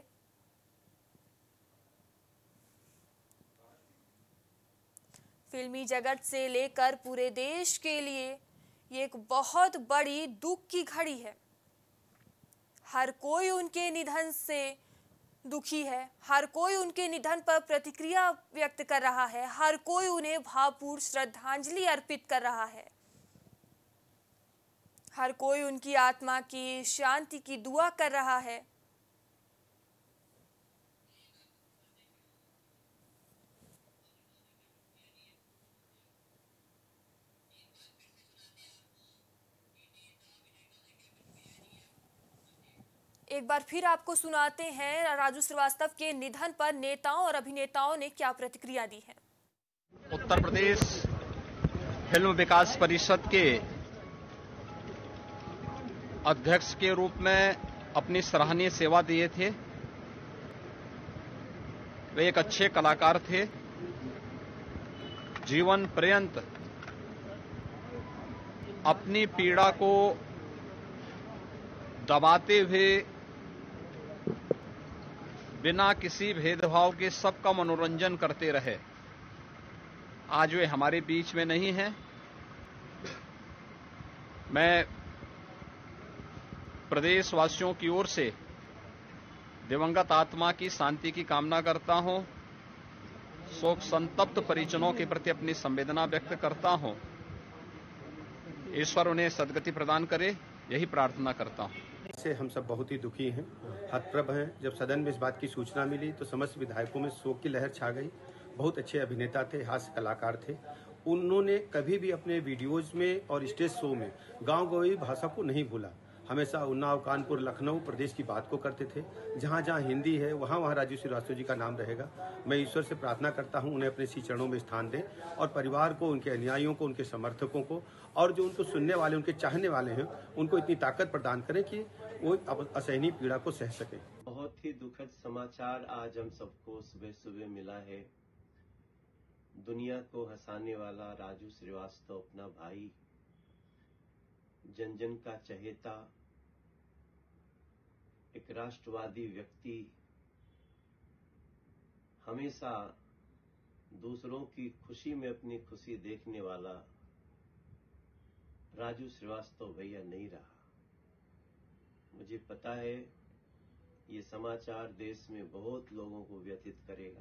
फिल्मी जगत से लेकर पूरे देश के लिए ये एक बहुत बड़ी दुख की घड़ी है। हर कोई उनके निधन से दुखी है, हर कोई उनके निधन पर प्रतिक्रिया व्यक्त कर रहा है, हर कोई उन्हें भावपूर्ण श्रद्धांजलि अर्पित कर रहा है, हर कोई उनकी आत्मा की शांति की दुआ कर रहा है। एक बार फिर आपको सुनाते हैं राजू श्रीवास्तव के निधन पर नेताओं और अभिनेताओं ने क्या प्रतिक्रिया दी है। उत्तर प्रदेश फिल्म विकास परिषद के अध्यक्ष के रूप में अपनी सराहनीय सेवा दिए थे। वे एक अच्छे कलाकार थे। जीवन पर्यंत अपनी पीड़ा को दबाते हुए बिना किसी भेदभाव के सबका मनोरंजन करते रहे। आज वे हमारे बीच में नहीं हैं। मैं प्रदेशवासियों की ओर से दिवंगत आत्मा की शांति की कामना करता हूं। शोक संतप्त परिजनों के प्रति अपनी संवेदना व्यक्त करता हूं। ईश्वर उन्हें सद्गति प्रदान करे, यही प्रार्थना करता हूं। से हम सब बहुत ही दुखी हैं, हतप्रभ हैं। जब सदन में इस बात की सूचना मिली तो समस्त विधायकों में शोक की लहर छा गई। बहुत अच्छे अभिनेता थे, हास्य कलाकार थे। उन्होंने कभी भी अपने वीडियोज में और स्टेज शो में गांव गंवाई भाषा को नहीं भूला। हमेशा उन्नाव, कानपुर, लखनऊ प्रदेश की बात को करते थे। जहाँ जहाँ हिंदी है वहाँ वहाँ राजू श्रीवास्तव जी का नाम रहेगा। मैं ईश्वर से प्रार्थना करता हूँ उन्हें अपने श्री चरणों में स्थान दें और परिवार को, उनके अनुयायियों को, उनके समर्थकों को और जो उनको सुनने वाले, उनके चाहने वाले हैं, उनको इतनी ताकत प्रदान करें कि वो असहनीय पीड़ा को सह सके। बहुत ही दुखद समाचार आज हम सबको सुबह सुबह मिला है। दुनिया को हंसाने वाला राजू श्रीवास्तव, अपना भाई, जन जन का चहेता, एक राष्ट्रवादी व्यक्ति, हमेशा दूसरों की खुशी में अपनी खुशी देखने वाला राजू श्रीवास्तव भैया नहीं रहा। मुझे पता है ये समाचार देश में बहुत लोगों को व्यथित करेगा,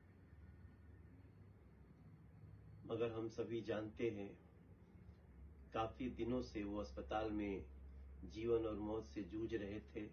मगर हम सभी जानते हैं काफी दिनों से वो अस्पताल में जीवन और मौत से जूझ रहे थे।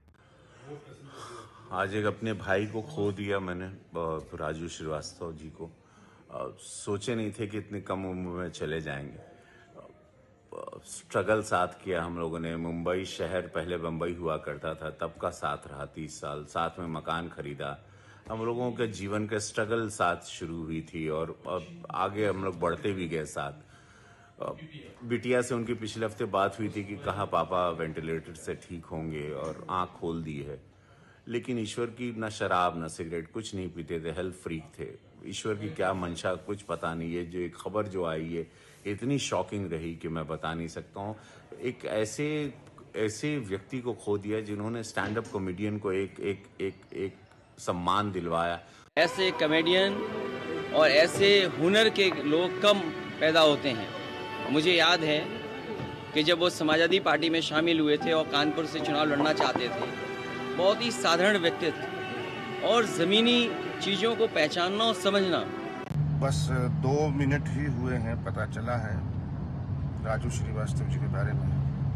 आज एक अपने भाई को खो दिया मैंने, राजू श्रीवास्तव जी को। सोचे नहीं थे कि इतनी कम उम्र में चले जाएंगे। स्ट्रगल साथ किया हम लोगों ने। मुंबई शहर पहले बम्बई हुआ करता था, तब का साथ रहा तीस साल। साथ में मकान खरीदा। हम लोगों के जीवन के स्ट्रगल साथ शुरू हुई थी और आगे हम लोग बढ़ते भी गए साथ। बिटिया से उनकी पिछले हफ्ते बात हुई थी कि कहाँ पापा वेंटिलेटर से ठीक होंगे, और आंख खोल दी है। लेकिन ईश्वर की ना शराब ना सिगरेट कुछ नहीं पीते थे, हेल्थ फ्रीक थे। ईश्वर की क्या मंशा कुछ पता नहीं है। जो एक खबर जो आई है इतनी शॉकिंग रही कि मैं बता नहीं सकता हूँ। एक ऐसे ऐसे व्यक्ति को खो दिया जिन्होंने स्टैंड अप कॉमेडियन को एक एक एक एक सम्मान दिलवाया। ऐसे कॉमेडियन और ऐसे हुनर के लोग कम पैदा होते हैं। मुझे याद है कि जब वो समाजवादी पार्टी में शामिल हुए थे और कानपुर से चुनाव लड़ना चाहते थे, बहुत ही साधारण व्यक्तित्व और ज़मीनी चीज़ों को पहचानना और समझना। बस दो मिनट ही हुए हैं, पता चला है राजू श्रीवास्तव जी के बारे में।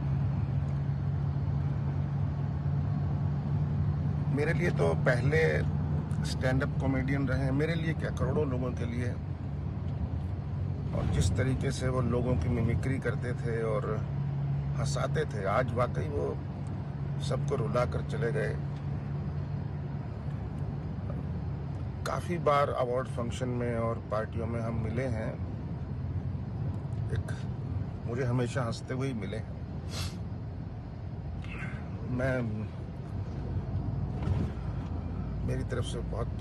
मेरे लिए तो पहले स्टैंड अप कॉमेडियन रहे हैं, मेरे लिए क्या करोड़ों लोगों के लिए। और जिस तरीके से वो लोगों की मिमिक्री करते थे और हंसाते थे, आज वाकई वो सबको रुला कर चले गए। काफी बार अवार्ड फंक्शन में और पार्टियों में हम मिले हैं, एक मुझे हमेशा हंसते हुए ही मिले हैं। मैं मेरी तरफ से बहुत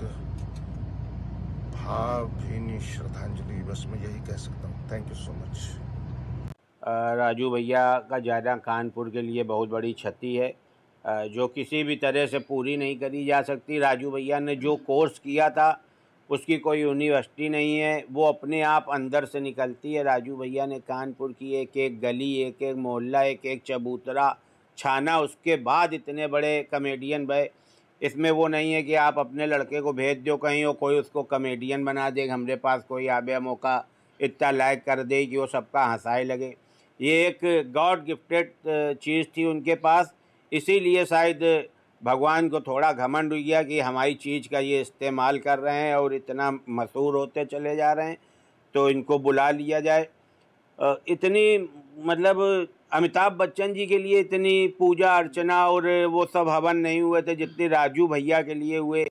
भावभीनी श्रद्धांजलि, बस मैं यही कह सकता हूँ। Thank you so much. Raju भैया का जाना कानपुर के लिए बहुत बड़ी क्षति है, जो किसी भी तरह से पूरी नहीं करी जा सकती। राजू भैया ने जो कोर्स किया था उसकी कोई यूनिवर्सिटी नहीं है, वो अपने आप अंदर से निकलती है। राजू भैया ने कानपुर की एक एक गली, एक एक मोहल्ला, एक एक चबूतरा छाना, उसके बाद इतने बड़े कॉमेडियन बने। इसमें वो नहीं है कि आप अपने लड़के को भेज दो कहीं और कोई उसको कॉमेडियन बना दे, हमारे पास कोई आबे मौका इतना लाइक कर दे कि वो सबका हंसाए लगे। ये एक गॉड गिफ्टेड चीज़ थी उनके पास, इसीलिए शायद भगवान को थोड़ा घमंड हो गया कि हमारी चीज़ का ये इस्तेमाल कर रहे हैं और इतना मशहूर होते चले जा रहे हैं, तो इनको बुला लिया जाए। इतनी मतलब अमिताभ बच्चन जी के लिए इतनी पूजा अर्चना और वो सब हवन नहीं हुए थे जितने राजू भैया के लिए हुए।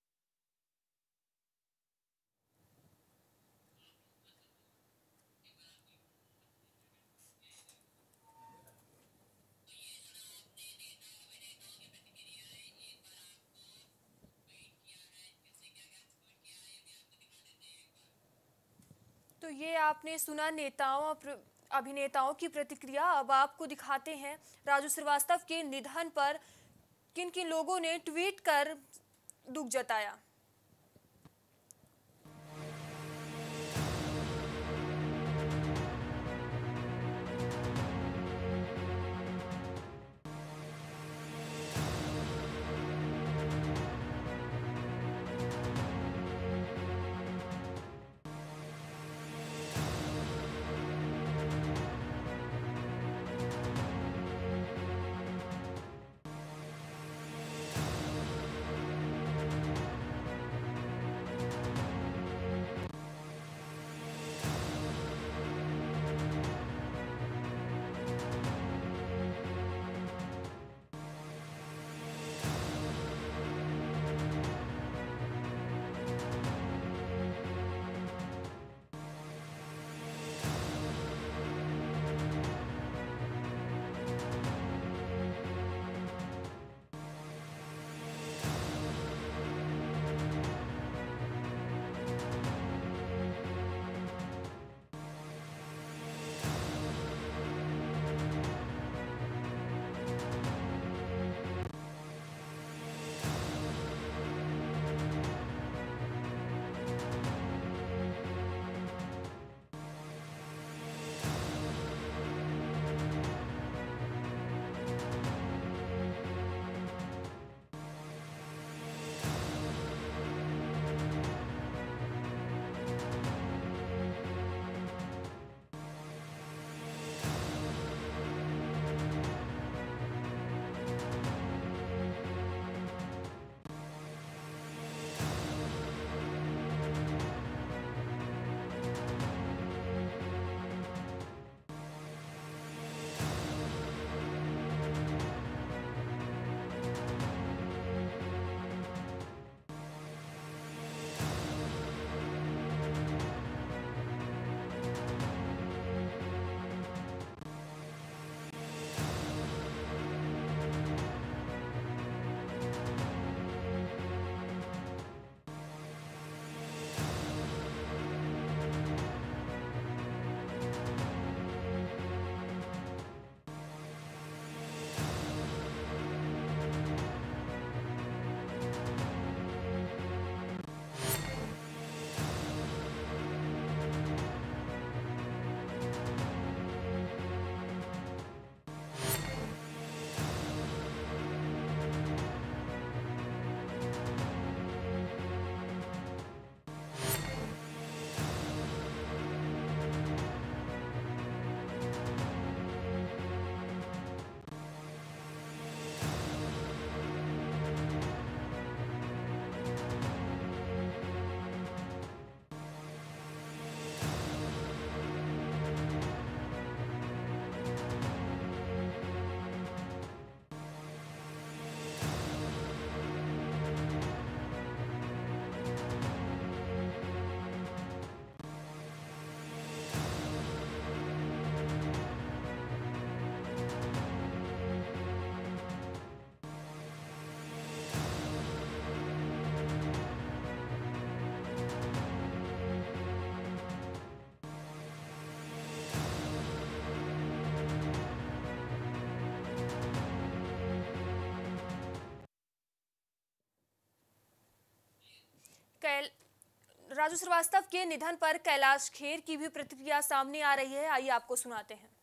तो ये आपने सुना नेताओं अभिनेताओं की प्रतिक्रिया। अब आपको दिखाते हैं राजू श्रीवास्तव के निधन पर किन किन लोगों ने ट्वीट कर दुख जताया। राजू श्रीवास्तव के निधन पर कैलाश खेर की भी प्रतिक्रिया सामने आ रही है, आइए आपको सुनाते हैं।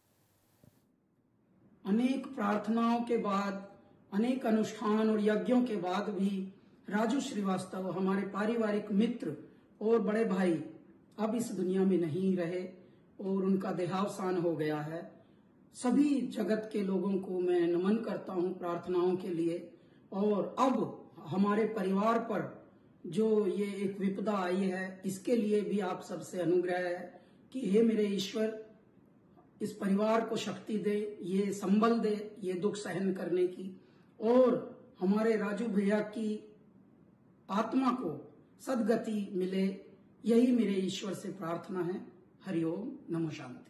अनेक प्रार्थनाओं के बाद, अनेक अनुष्ठान और यज्ञों के बाद भी राजू श्रीवास्तव हमारे पारिवारिक मित्र और बड़े भाई अब इस दुनिया में नहीं रहे और उनका देहावसान हो गया है। सभी जगत के लोगों को मैं नमन करता हूं प्रार्थनाओं के लिए। और अब हमारे परिवार पर जो ये एक विपदा आई है, इसके लिए भी आप सबसे अनुग्रह है कि हे मेरे ईश्वर, इस परिवार को शक्ति दे, ये संबल दे ये दुख सहन करने की, और हमारे राजू भैया की आत्मा को सद्गति मिले, यही मेरे ईश्वर से प्रार्थना है। हरिओम, नमो शांति।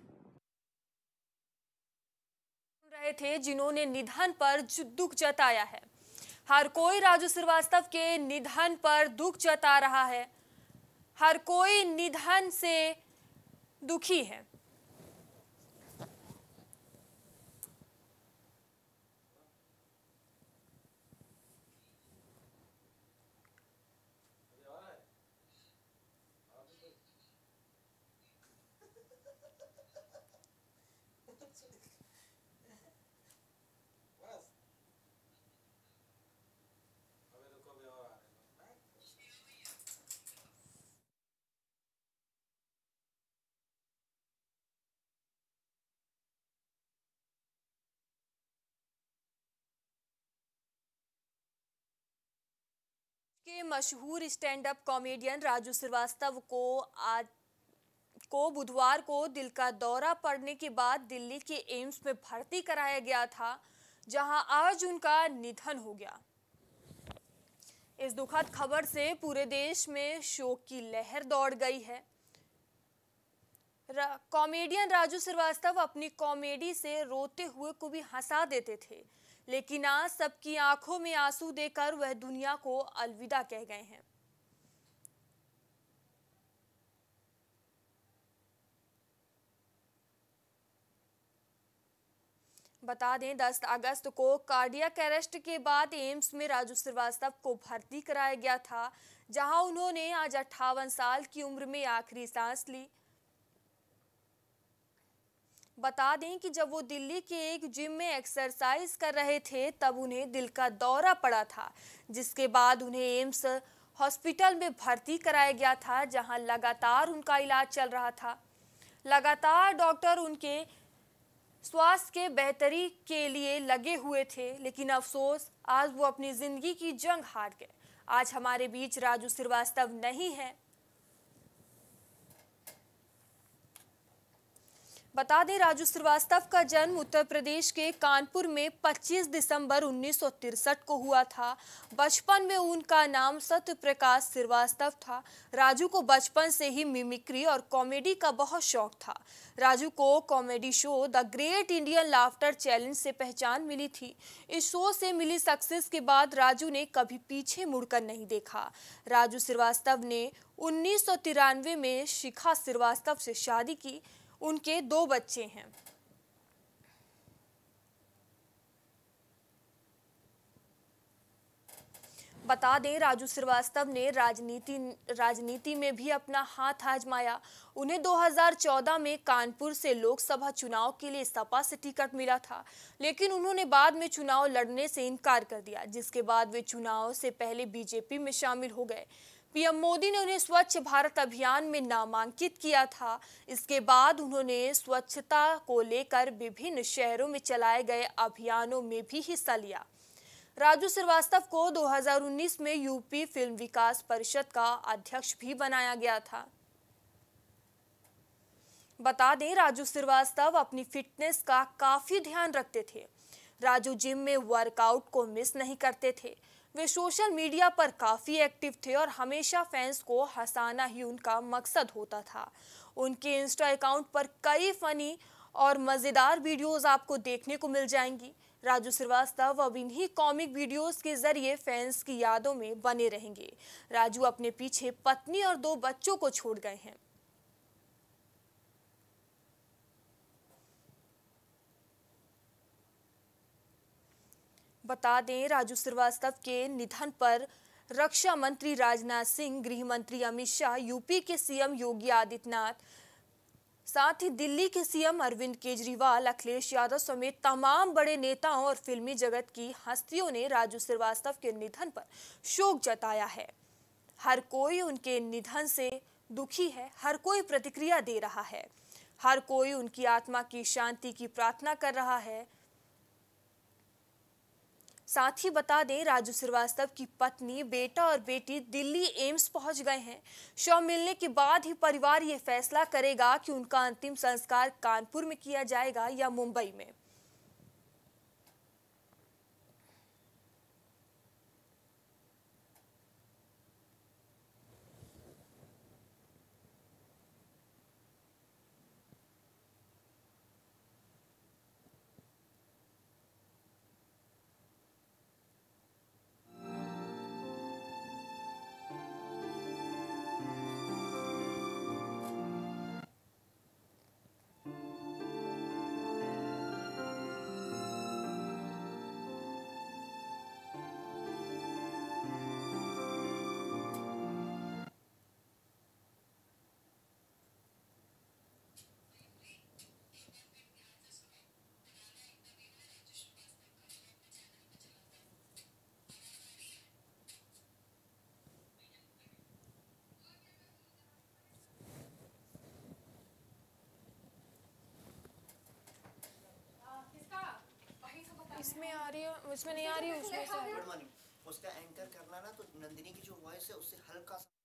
रहे थे जिन्होंने निधन पर दुख जताया है। हर कोई राजू श्रीवास्तव के निधन पर दुख जता रहा है, हर कोई निधन से दुखी है। के मशहूर stand up comedian Raju Srivastava को आज को बुधवार को दिल का दौरा पड़ने के बाद दिल्ली के एम्स में भर्ती कराया गया था, जहां आज उनका निधन हो गया। इस दुखद खबर से पूरे देश में शोक की लहर दौड़ गई है। रा, कॉमेडियन राजू श्रीवास्तव अपनी कॉमेडी से रोते हुए को भी हंसा देते थे, लेकिन आज सबकी आंखों में आंसू देकर वह दुनिया को अलविदा कह गए हैं। बता दें, दस अगस्त को कार्डियक अरेस्ट के बाद एम्स में राजू श्रीवास्तव को भर्ती कराया गया था, जहां उन्होंने आज अट्ठावन साल की उम्र में आखिरी सांस ली। बता दें कि जब वो दिल्ली के एक जिम में एक्सरसाइज कर रहे थे, तब उन्हें दिल का दौरा पड़ा था, जिसके बाद उन्हें एम्स हॉस्पिटल में भर्ती कराया गया था, जहां लगातार उनका इलाज चल रहा था। लगातार डॉक्टर उनके स्वास्थ्य के बेहतरी के लिए लगे हुए थे, लेकिन अफसोस आज वो अपनी जिंदगी की जंग हार गए। आज हमारे बीच राजू श्रीवास्तव नहीं है। बता दें, राजू श्रीवास्तव का जन्म उत्तर प्रदेश के कानपुर में पच्चीस दिसंबर उन्नीस सौ तिरसठ को हुआ था। बचपन में उनका नाम सत्य प्रकाश श्रीवास्तव था। राजू को बचपन से ही मिमिक्री और कॉमेडी का बहुत शौक था। राजू को comedy show the great Indian laughter challenge से पहचान मिली थी। इस शो से मिली सक्सेस के बाद राजू ने कभी पीछे मुड़कर नहीं देखा। राजू श्रीवास्तव ने उन्नीस सौ तिरानवे में शिखा श्रीवास्तव से शादी की। उनके दो बच्चे हैं। बता दें, राजू श्रीवास्तव ने राजनीति राजनीति में भी अपना हाथ आजमाया। उन्हें दो हज़ार चौदह में कानपुर से लोकसभा चुनाव के लिए सपा से टिकट मिला था, लेकिन उन्होंने बाद में चुनाव लड़ने से इनकार कर दिया, जिसके बाद वे चुनाव से पहले बीजेपी में शामिल हो गए। पीएम मोदी ने उन्हें स्वच्छ भारत अभियान में नामांकित किया था। इसके बाद उन्होंने स्वच्छता को लेकर विभिन्न शहरों में चलाए गए अभियानों में भी हिस्सा लिया। राजू श्रीवास्तव को दो हज़ार उन्नीस में यूपी फिल्म विकास परिषद का अध्यक्ष भी बनाया गया था। बता दें, राजू श्रीवास्तव अपनी फिटनेस का काफी ध्यान रखते थे। राजू जिम में वर्कआउट को मिस नहीं करते थे। वे सोशल मीडिया पर काफ़ी एक्टिव थे और हमेशा फैंस को हंसाना ही उनका मकसद होता था। उनके इंस्टा अकाउंट पर कई फनी और मज़ेदार वीडियोस आपको देखने को मिल जाएंगी। राजू श्रीवास्तव अब इन्हीं कॉमिक वीडियोस के जरिए फैंस की यादों में बने रहेंगे। राजू अपने पीछे पत्नी और दो बच्चों को छोड़ गए हैं। बता दें, राजू श्रीवास्तव के निधन पर रक्षा मंत्री राजनाथ सिंह, गृह मंत्री अमित शाह, यूपी के सीएम योगी आदित्यनाथ, साथ ही दिल्ली के सीएम अरविंद केजरीवाल, अखिलेश यादव समेत तमाम बड़े नेताओं और फिल्मी जगत की हस्तियों ने राजू श्रीवास्तव के निधन पर शोक जताया है। हर कोई उनके निधन से दुखी है, हर कोई प्रतिक्रिया दे रहा है, हर कोई उनकी आत्मा की शांति की प्रार्थना कर रहा है। साथ ही बता दें, राजू श्रीवास्तव की पत्नी, बेटा और बेटी दिल्ली एम्स पहुंच गए हैं। शव मिलने के बाद ही परिवार ये फैसला करेगा कि उनका अंतिम संस्कार कानपुर में किया जाएगा या मुंबई में। इसमें आ रही है, उसमें नहीं आ रही है, उसमें से उसका एंकर करना ना, तो नंदिनी की जो वॉइस है उससे हल्का सा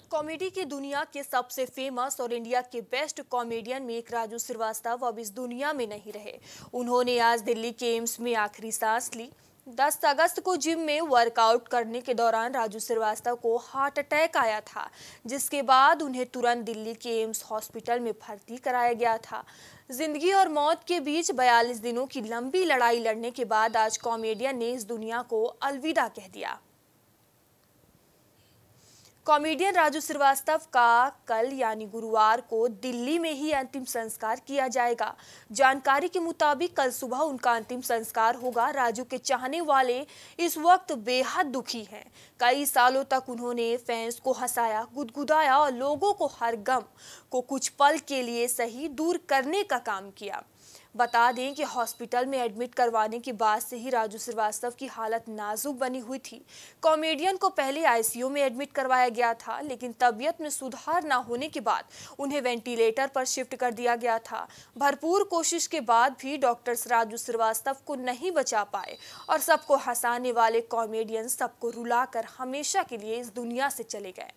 कॉमेडी की दुनिया के सबसे फेमस और इंडिया के बेस्ट कॉमेडियन में एक राजू श्रीवास्तव अब इस दुनिया में नहीं रहे। उन्होंने आज दिल्ली के एम्स में आखिरी सांस ली। दस अगस्त को जिम में वर्कआउट करने के दौरान राजू श्रीवास्तव को हार्ट अटैक आया था, जिसके बाद उन्हें तुरंत दिल्ली के एम्स हॉस्पिटल में भर्ती कराया गया था। जिंदगी और मौत के बीच बयालीस दिनों की लंबी लड़ाई लड़ने के बाद आज कॉमेडियन ने इस दुनिया को अलविदा कह दिया। कॉमेडियन राजू श्रीवास्तव का कल यानी गुरुवार को दिल्ली में ही अंतिम संस्कार किया जाएगा। जानकारी के मुताबिक कल सुबह उनका अंतिम संस्कार होगा। राजू के चाहने वाले इस वक्त बेहद दुखी हैं। कई सालों तक उन्होंने फैंस को हंसाया, गुदगुदाया और लोगों को हर गम को कुछ पल के लिए सही दूर करने का काम किया। बता दें कि हॉस्पिटल में एडमिट करवाने के बाद से ही राजू श्रीवास्तव की हालत नाजुक बनी हुई थी। कॉमेडियन को पहले आईसीयू में एडमिट करवाया गया था, लेकिन तबीयत में सुधार न होने के बाद उन्हें वेंटिलेटर पर शिफ्ट कर दिया गया था। भरपूर कोशिश के बाद भी डॉक्टर्स राजू श्रीवास्तव को नहीं बचा पाए और सबको हंसाने वाले कॉमेडियन सबको रुलाकर हमेशा के लिए इस दुनिया से चले गए।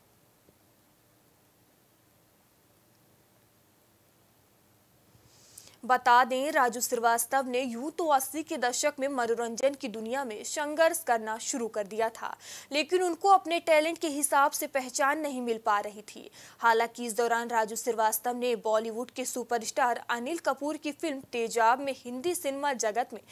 बता दें, राजू श्रीवास्तव ने यूं तो अस्सी के दशक में मनोरंजन की दुनिया में संघर्ष करना शुरू कर दिया था, लेकिन उनको अपने टैलेंट के हिसाब से पहचान नहीं मिल पा रही थी। हालांकि इस दौरान राजू श्रीवास्तव ने बॉलीवुड के सुपरस्टार अनिल कपूर की फिल्म तेजाब में हिंदी सिनेमा जगत में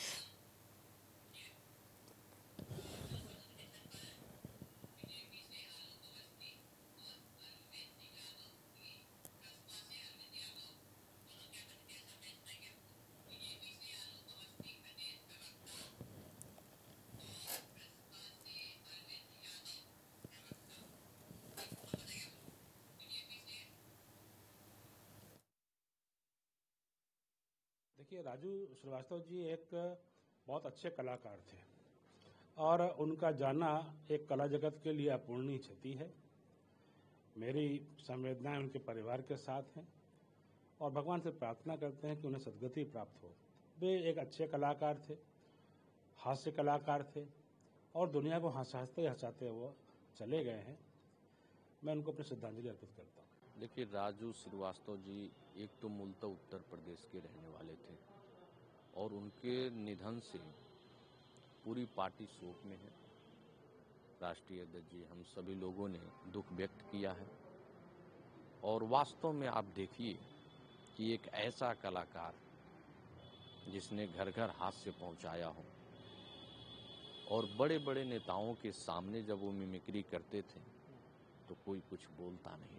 देखिए, राजू श्रीवास्तव जी एक बहुत अच्छे कलाकार थे और उनका जाना एक कला जगत के लिए अपूर्णीय क्षति है। मेरी संवेदनाएं उनके परिवार के साथ हैं और भगवान से प्रार्थना करते हैं कि उन्हें सद्गति प्राप्त हो। वे एक अच्छे कलाकार थे, हास्य कलाकार थे और दुनिया को हंसाते हंसाते वो चले गए हैं। मैं उनको अपनी श्रद्धांजलि अर्पित करता हूँ। देखिए, राजू श्रीवास्तव जी एक तो मूलतः उत्तर प्रदेश के रहने वाले थे और उनके निधन से पूरी पार्टी शोक में है। राष्ट्रीय अध्यक्ष जी, हम सभी लोगों ने दुख व्यक्त किया है और वास्तव में आप देखिए कि एक ऐसा कलाकार जिसने घर घर हास्य पहुंचाया हो और बड़े बड़े नेताओं के सामने जब वो मिमिक्री करते थे तो कोई कुछ बोलता नहीं।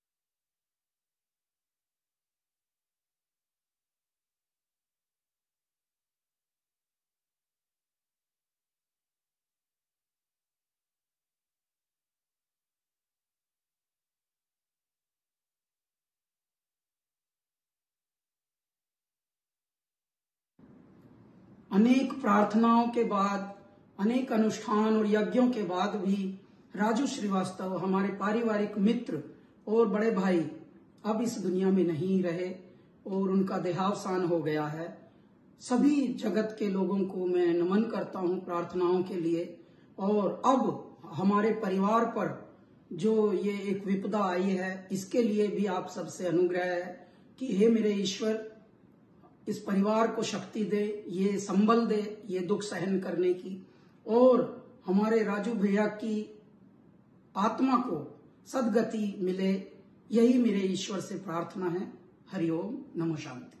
अनेक प्रार्थनाओं के बाद, अनेक अनुष्ठान और यज्ञों के बाद भी राजू श्रीवास्तव हमारे पारिवारिक मित्र और बड़े भाई अब इस दुनिया में नहीं रहे और उनका देहावसान हो गया है। सभी जगत के लोगों को मैं नमन करता हूं प्रार्थनाओं के लिए। और अब हमारे परिवार पर जो ये एक विपदा आई है, इसके लिए भी आप सबसे अनुग्रह है कि हे मेरे ईश्वर, इस परिवार को शक्ति दे, ये संबल दे ये दुख सहन करने की, और हमारे राजू भैया की आत्मा को सद्गति मिले, यही मेरे ईश्वर से प्रार्थना है। हरिओम, नमो शांति।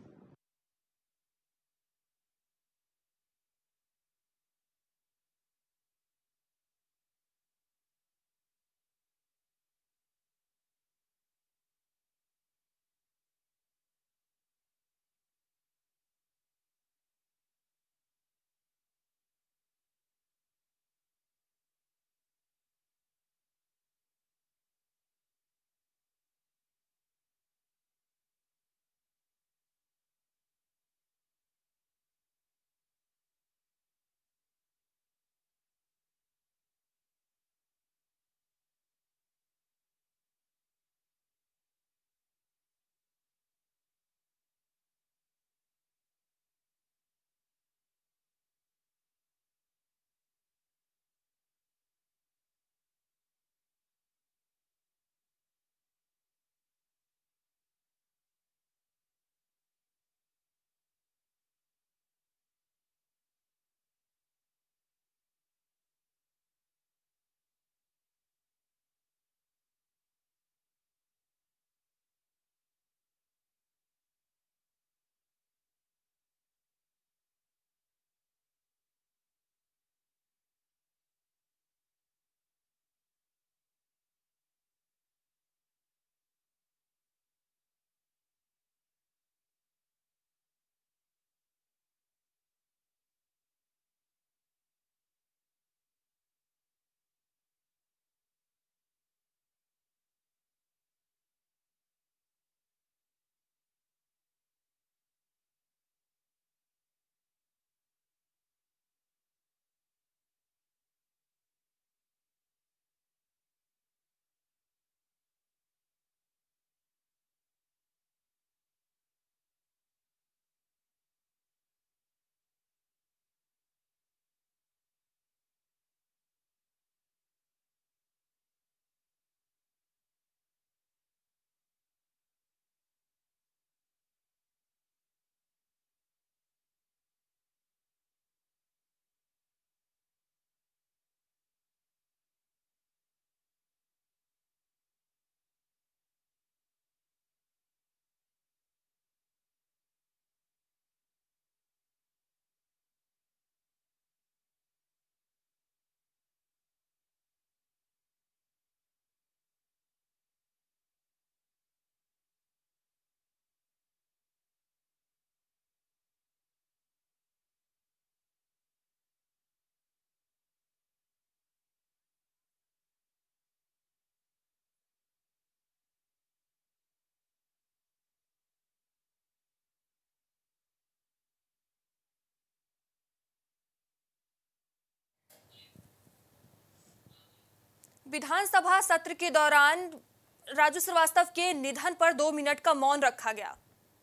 विधानसभा सत्र के दौरान राजू श्रीवास्तव के निधन पर दो मिनट का मौन रखा गया।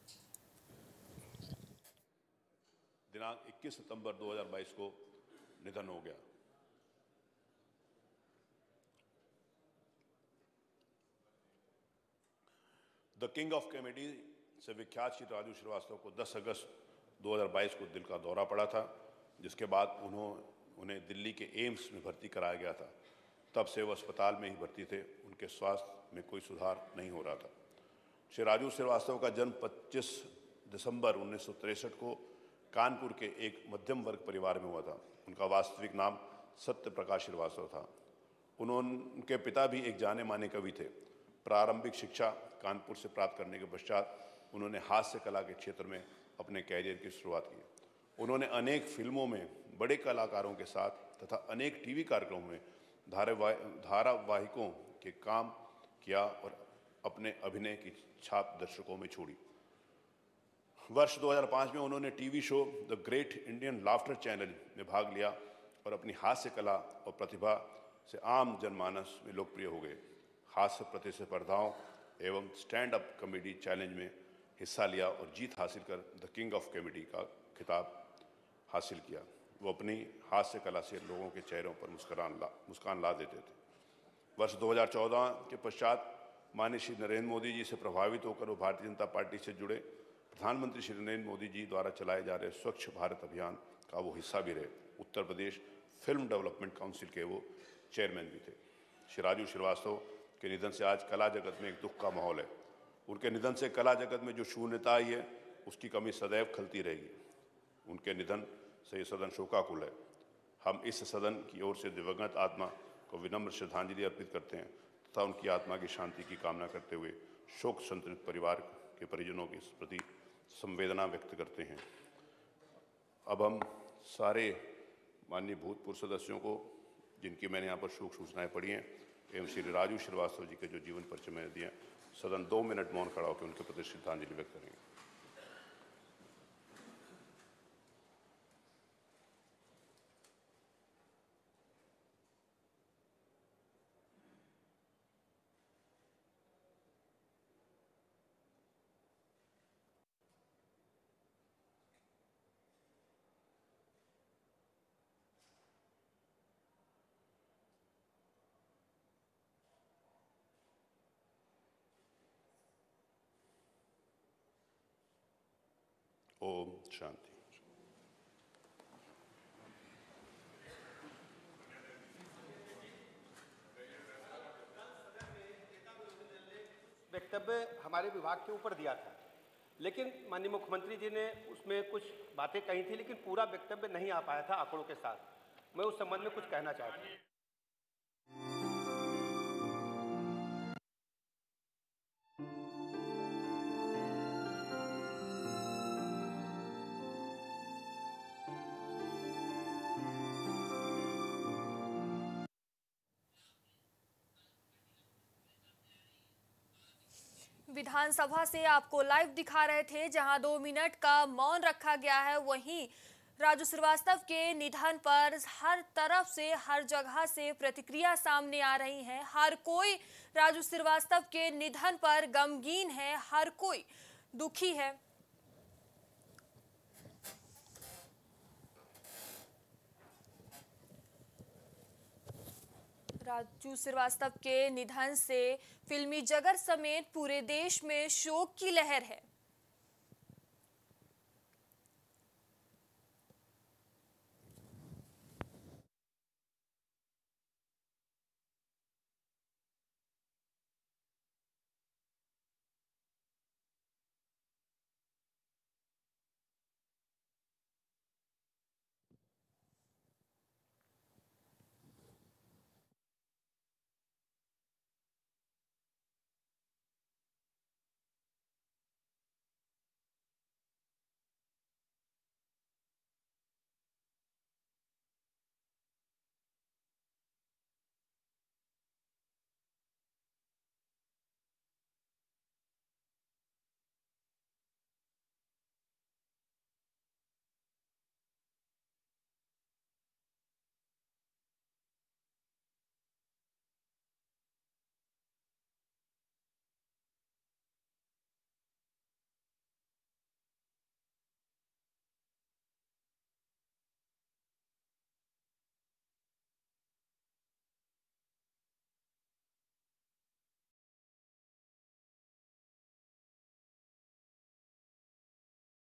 दिनांक इक्कीस सितंबर दो हज़ार बाईस को निधन हो गया। द किंग ऑफ कॉमेडी से विख्यात श्री राजू श्रीवास्तव को दस अगस्त दो हज़ार बाईस को दिल का दौरा पड़ा था, जिसके बाद उन्होंने उन्हें दिल्ली के एम्स में भर्ती कराया गया था। तब से वो अस्पताल में ही भर्ती थे। उनके स्वास्थ्य में कोई सुधार नहीं हो रहा था। श्री राजू श्रीवास्तव का जन्म पच्चीस दिसंबर उन्नीस सौ तिरसठ को कानपुर के एक मध्यम वर्ग परिवार में हुआ था। उनका वास्तविक नाम सत्य प्रकाश श्रीवास्तव था। उन्होंने उनके पिता भी एक जाने माने कवि थे। प्रारंभिक शिक्षा कानपुर से प्राप्त करने के पश्चात उन्होंने हास्य कला के क्षेत्र में अपने कैरियर की शुरुआत की। उन्होंने अनेक फिल्मों में बड़े कलाकारों के साथ तथा अनेक टीवी कार्यक्रमों में धारावाहि धारावाहिकों के काम किया और अपने अभिनय की छाप दर्शकों में छोड़ी। वर्ष दो हज़ार पाँच में उन्होंने TV show the great Indian laughter channel में भाग लिया और अपनी हास्य कला और प्रतिभा से आम जनमानस में लोकप्रिय हो गए। हास्य प्रतिस्पर्धाओं एवं स्टैंड अप कॉमेडी चैलेंज में हिस्सा लिया और जीत हासिल कर द किंग ऑफ कॉमेडी का खिताब हासिल किया। वो अपनी हास्य कला से लोगों के चेहरों पर मुस्कुरान ला मुस्कान ला देते थे। वर्ष दो हज़ार चौदह के पश्चात माननीय श्री नरेंद्र मोदी जी से प्रभावित होकर वो भारतीय जनता पार्टी से जुड़े। प्रधानमंत्री श्री नरेंद्र मोदी जी द्वारा चलाए जा रहे स्वच्छ भारत अभियान का वो हिस्सा भी रहे। Uttar Pradesh film development council के वो चेयरमैन भी थे। श्री राजू श्रीवास्तव के निधन से आज कला जगत में एक दुख का माहौल है। उनके निधन से कला जगत में जो शून्यता आई है, उसकी कमी सदैव खलती रहेगी। उनके निधन से ये सदन शोकाकुल है। हम इस सदन की ओर से दिवंगत आत्मा को विनम्र श्रद्धांजलि अर्पित करते हैं तथा उनकी आत्मा की शांति की कामना करते हुए शोक संतप्त परिवार के परिजनों के प्रति संवेदना व्यक्त करते हैं। अब हम सारे माननीय भूतपूर्व सदस्यों को, जिनकी मैंने यहाँ पर शोक सूचनाएं पढ़ी हैं, एवं श्री राजू श्रीवास्तव जी के जो जीवन परिचय मैंने दिए, सदन दो मिनट मौन खड़ा होकर उनके प्रति श्रद्धांजलि व्यक्त करेंगे। ओम शांति। वक्तव्य हमारे विभाग के ऊपर दिया था, लेकिन माननीय मुख्यमंत्री जी ने उसमें कुछ बातें कही थी, लेकिन पूरा वक्तव्य नहीं आ पाया था आंकड़ों के साथ। मैं उस संबंध में कुछ कहना चाहता हूँ। विधानसभा से आपको लाइव दिखा रहे थे, जहां दो मिनट का मौन रखा गया है। वहीं राजू श्रीवास्तव के निधन पर हर तरफ से, हर जगह से प्रतिक्रिया सामने आ रही है। हर कोई राजू श्रीवास्तव के निधन पर गमगीन है, हर कोई दुखी है। राजू श्रीवास्तव के निधन से फिल्मी जगत समेत पूरे देश में शोक की लहर है।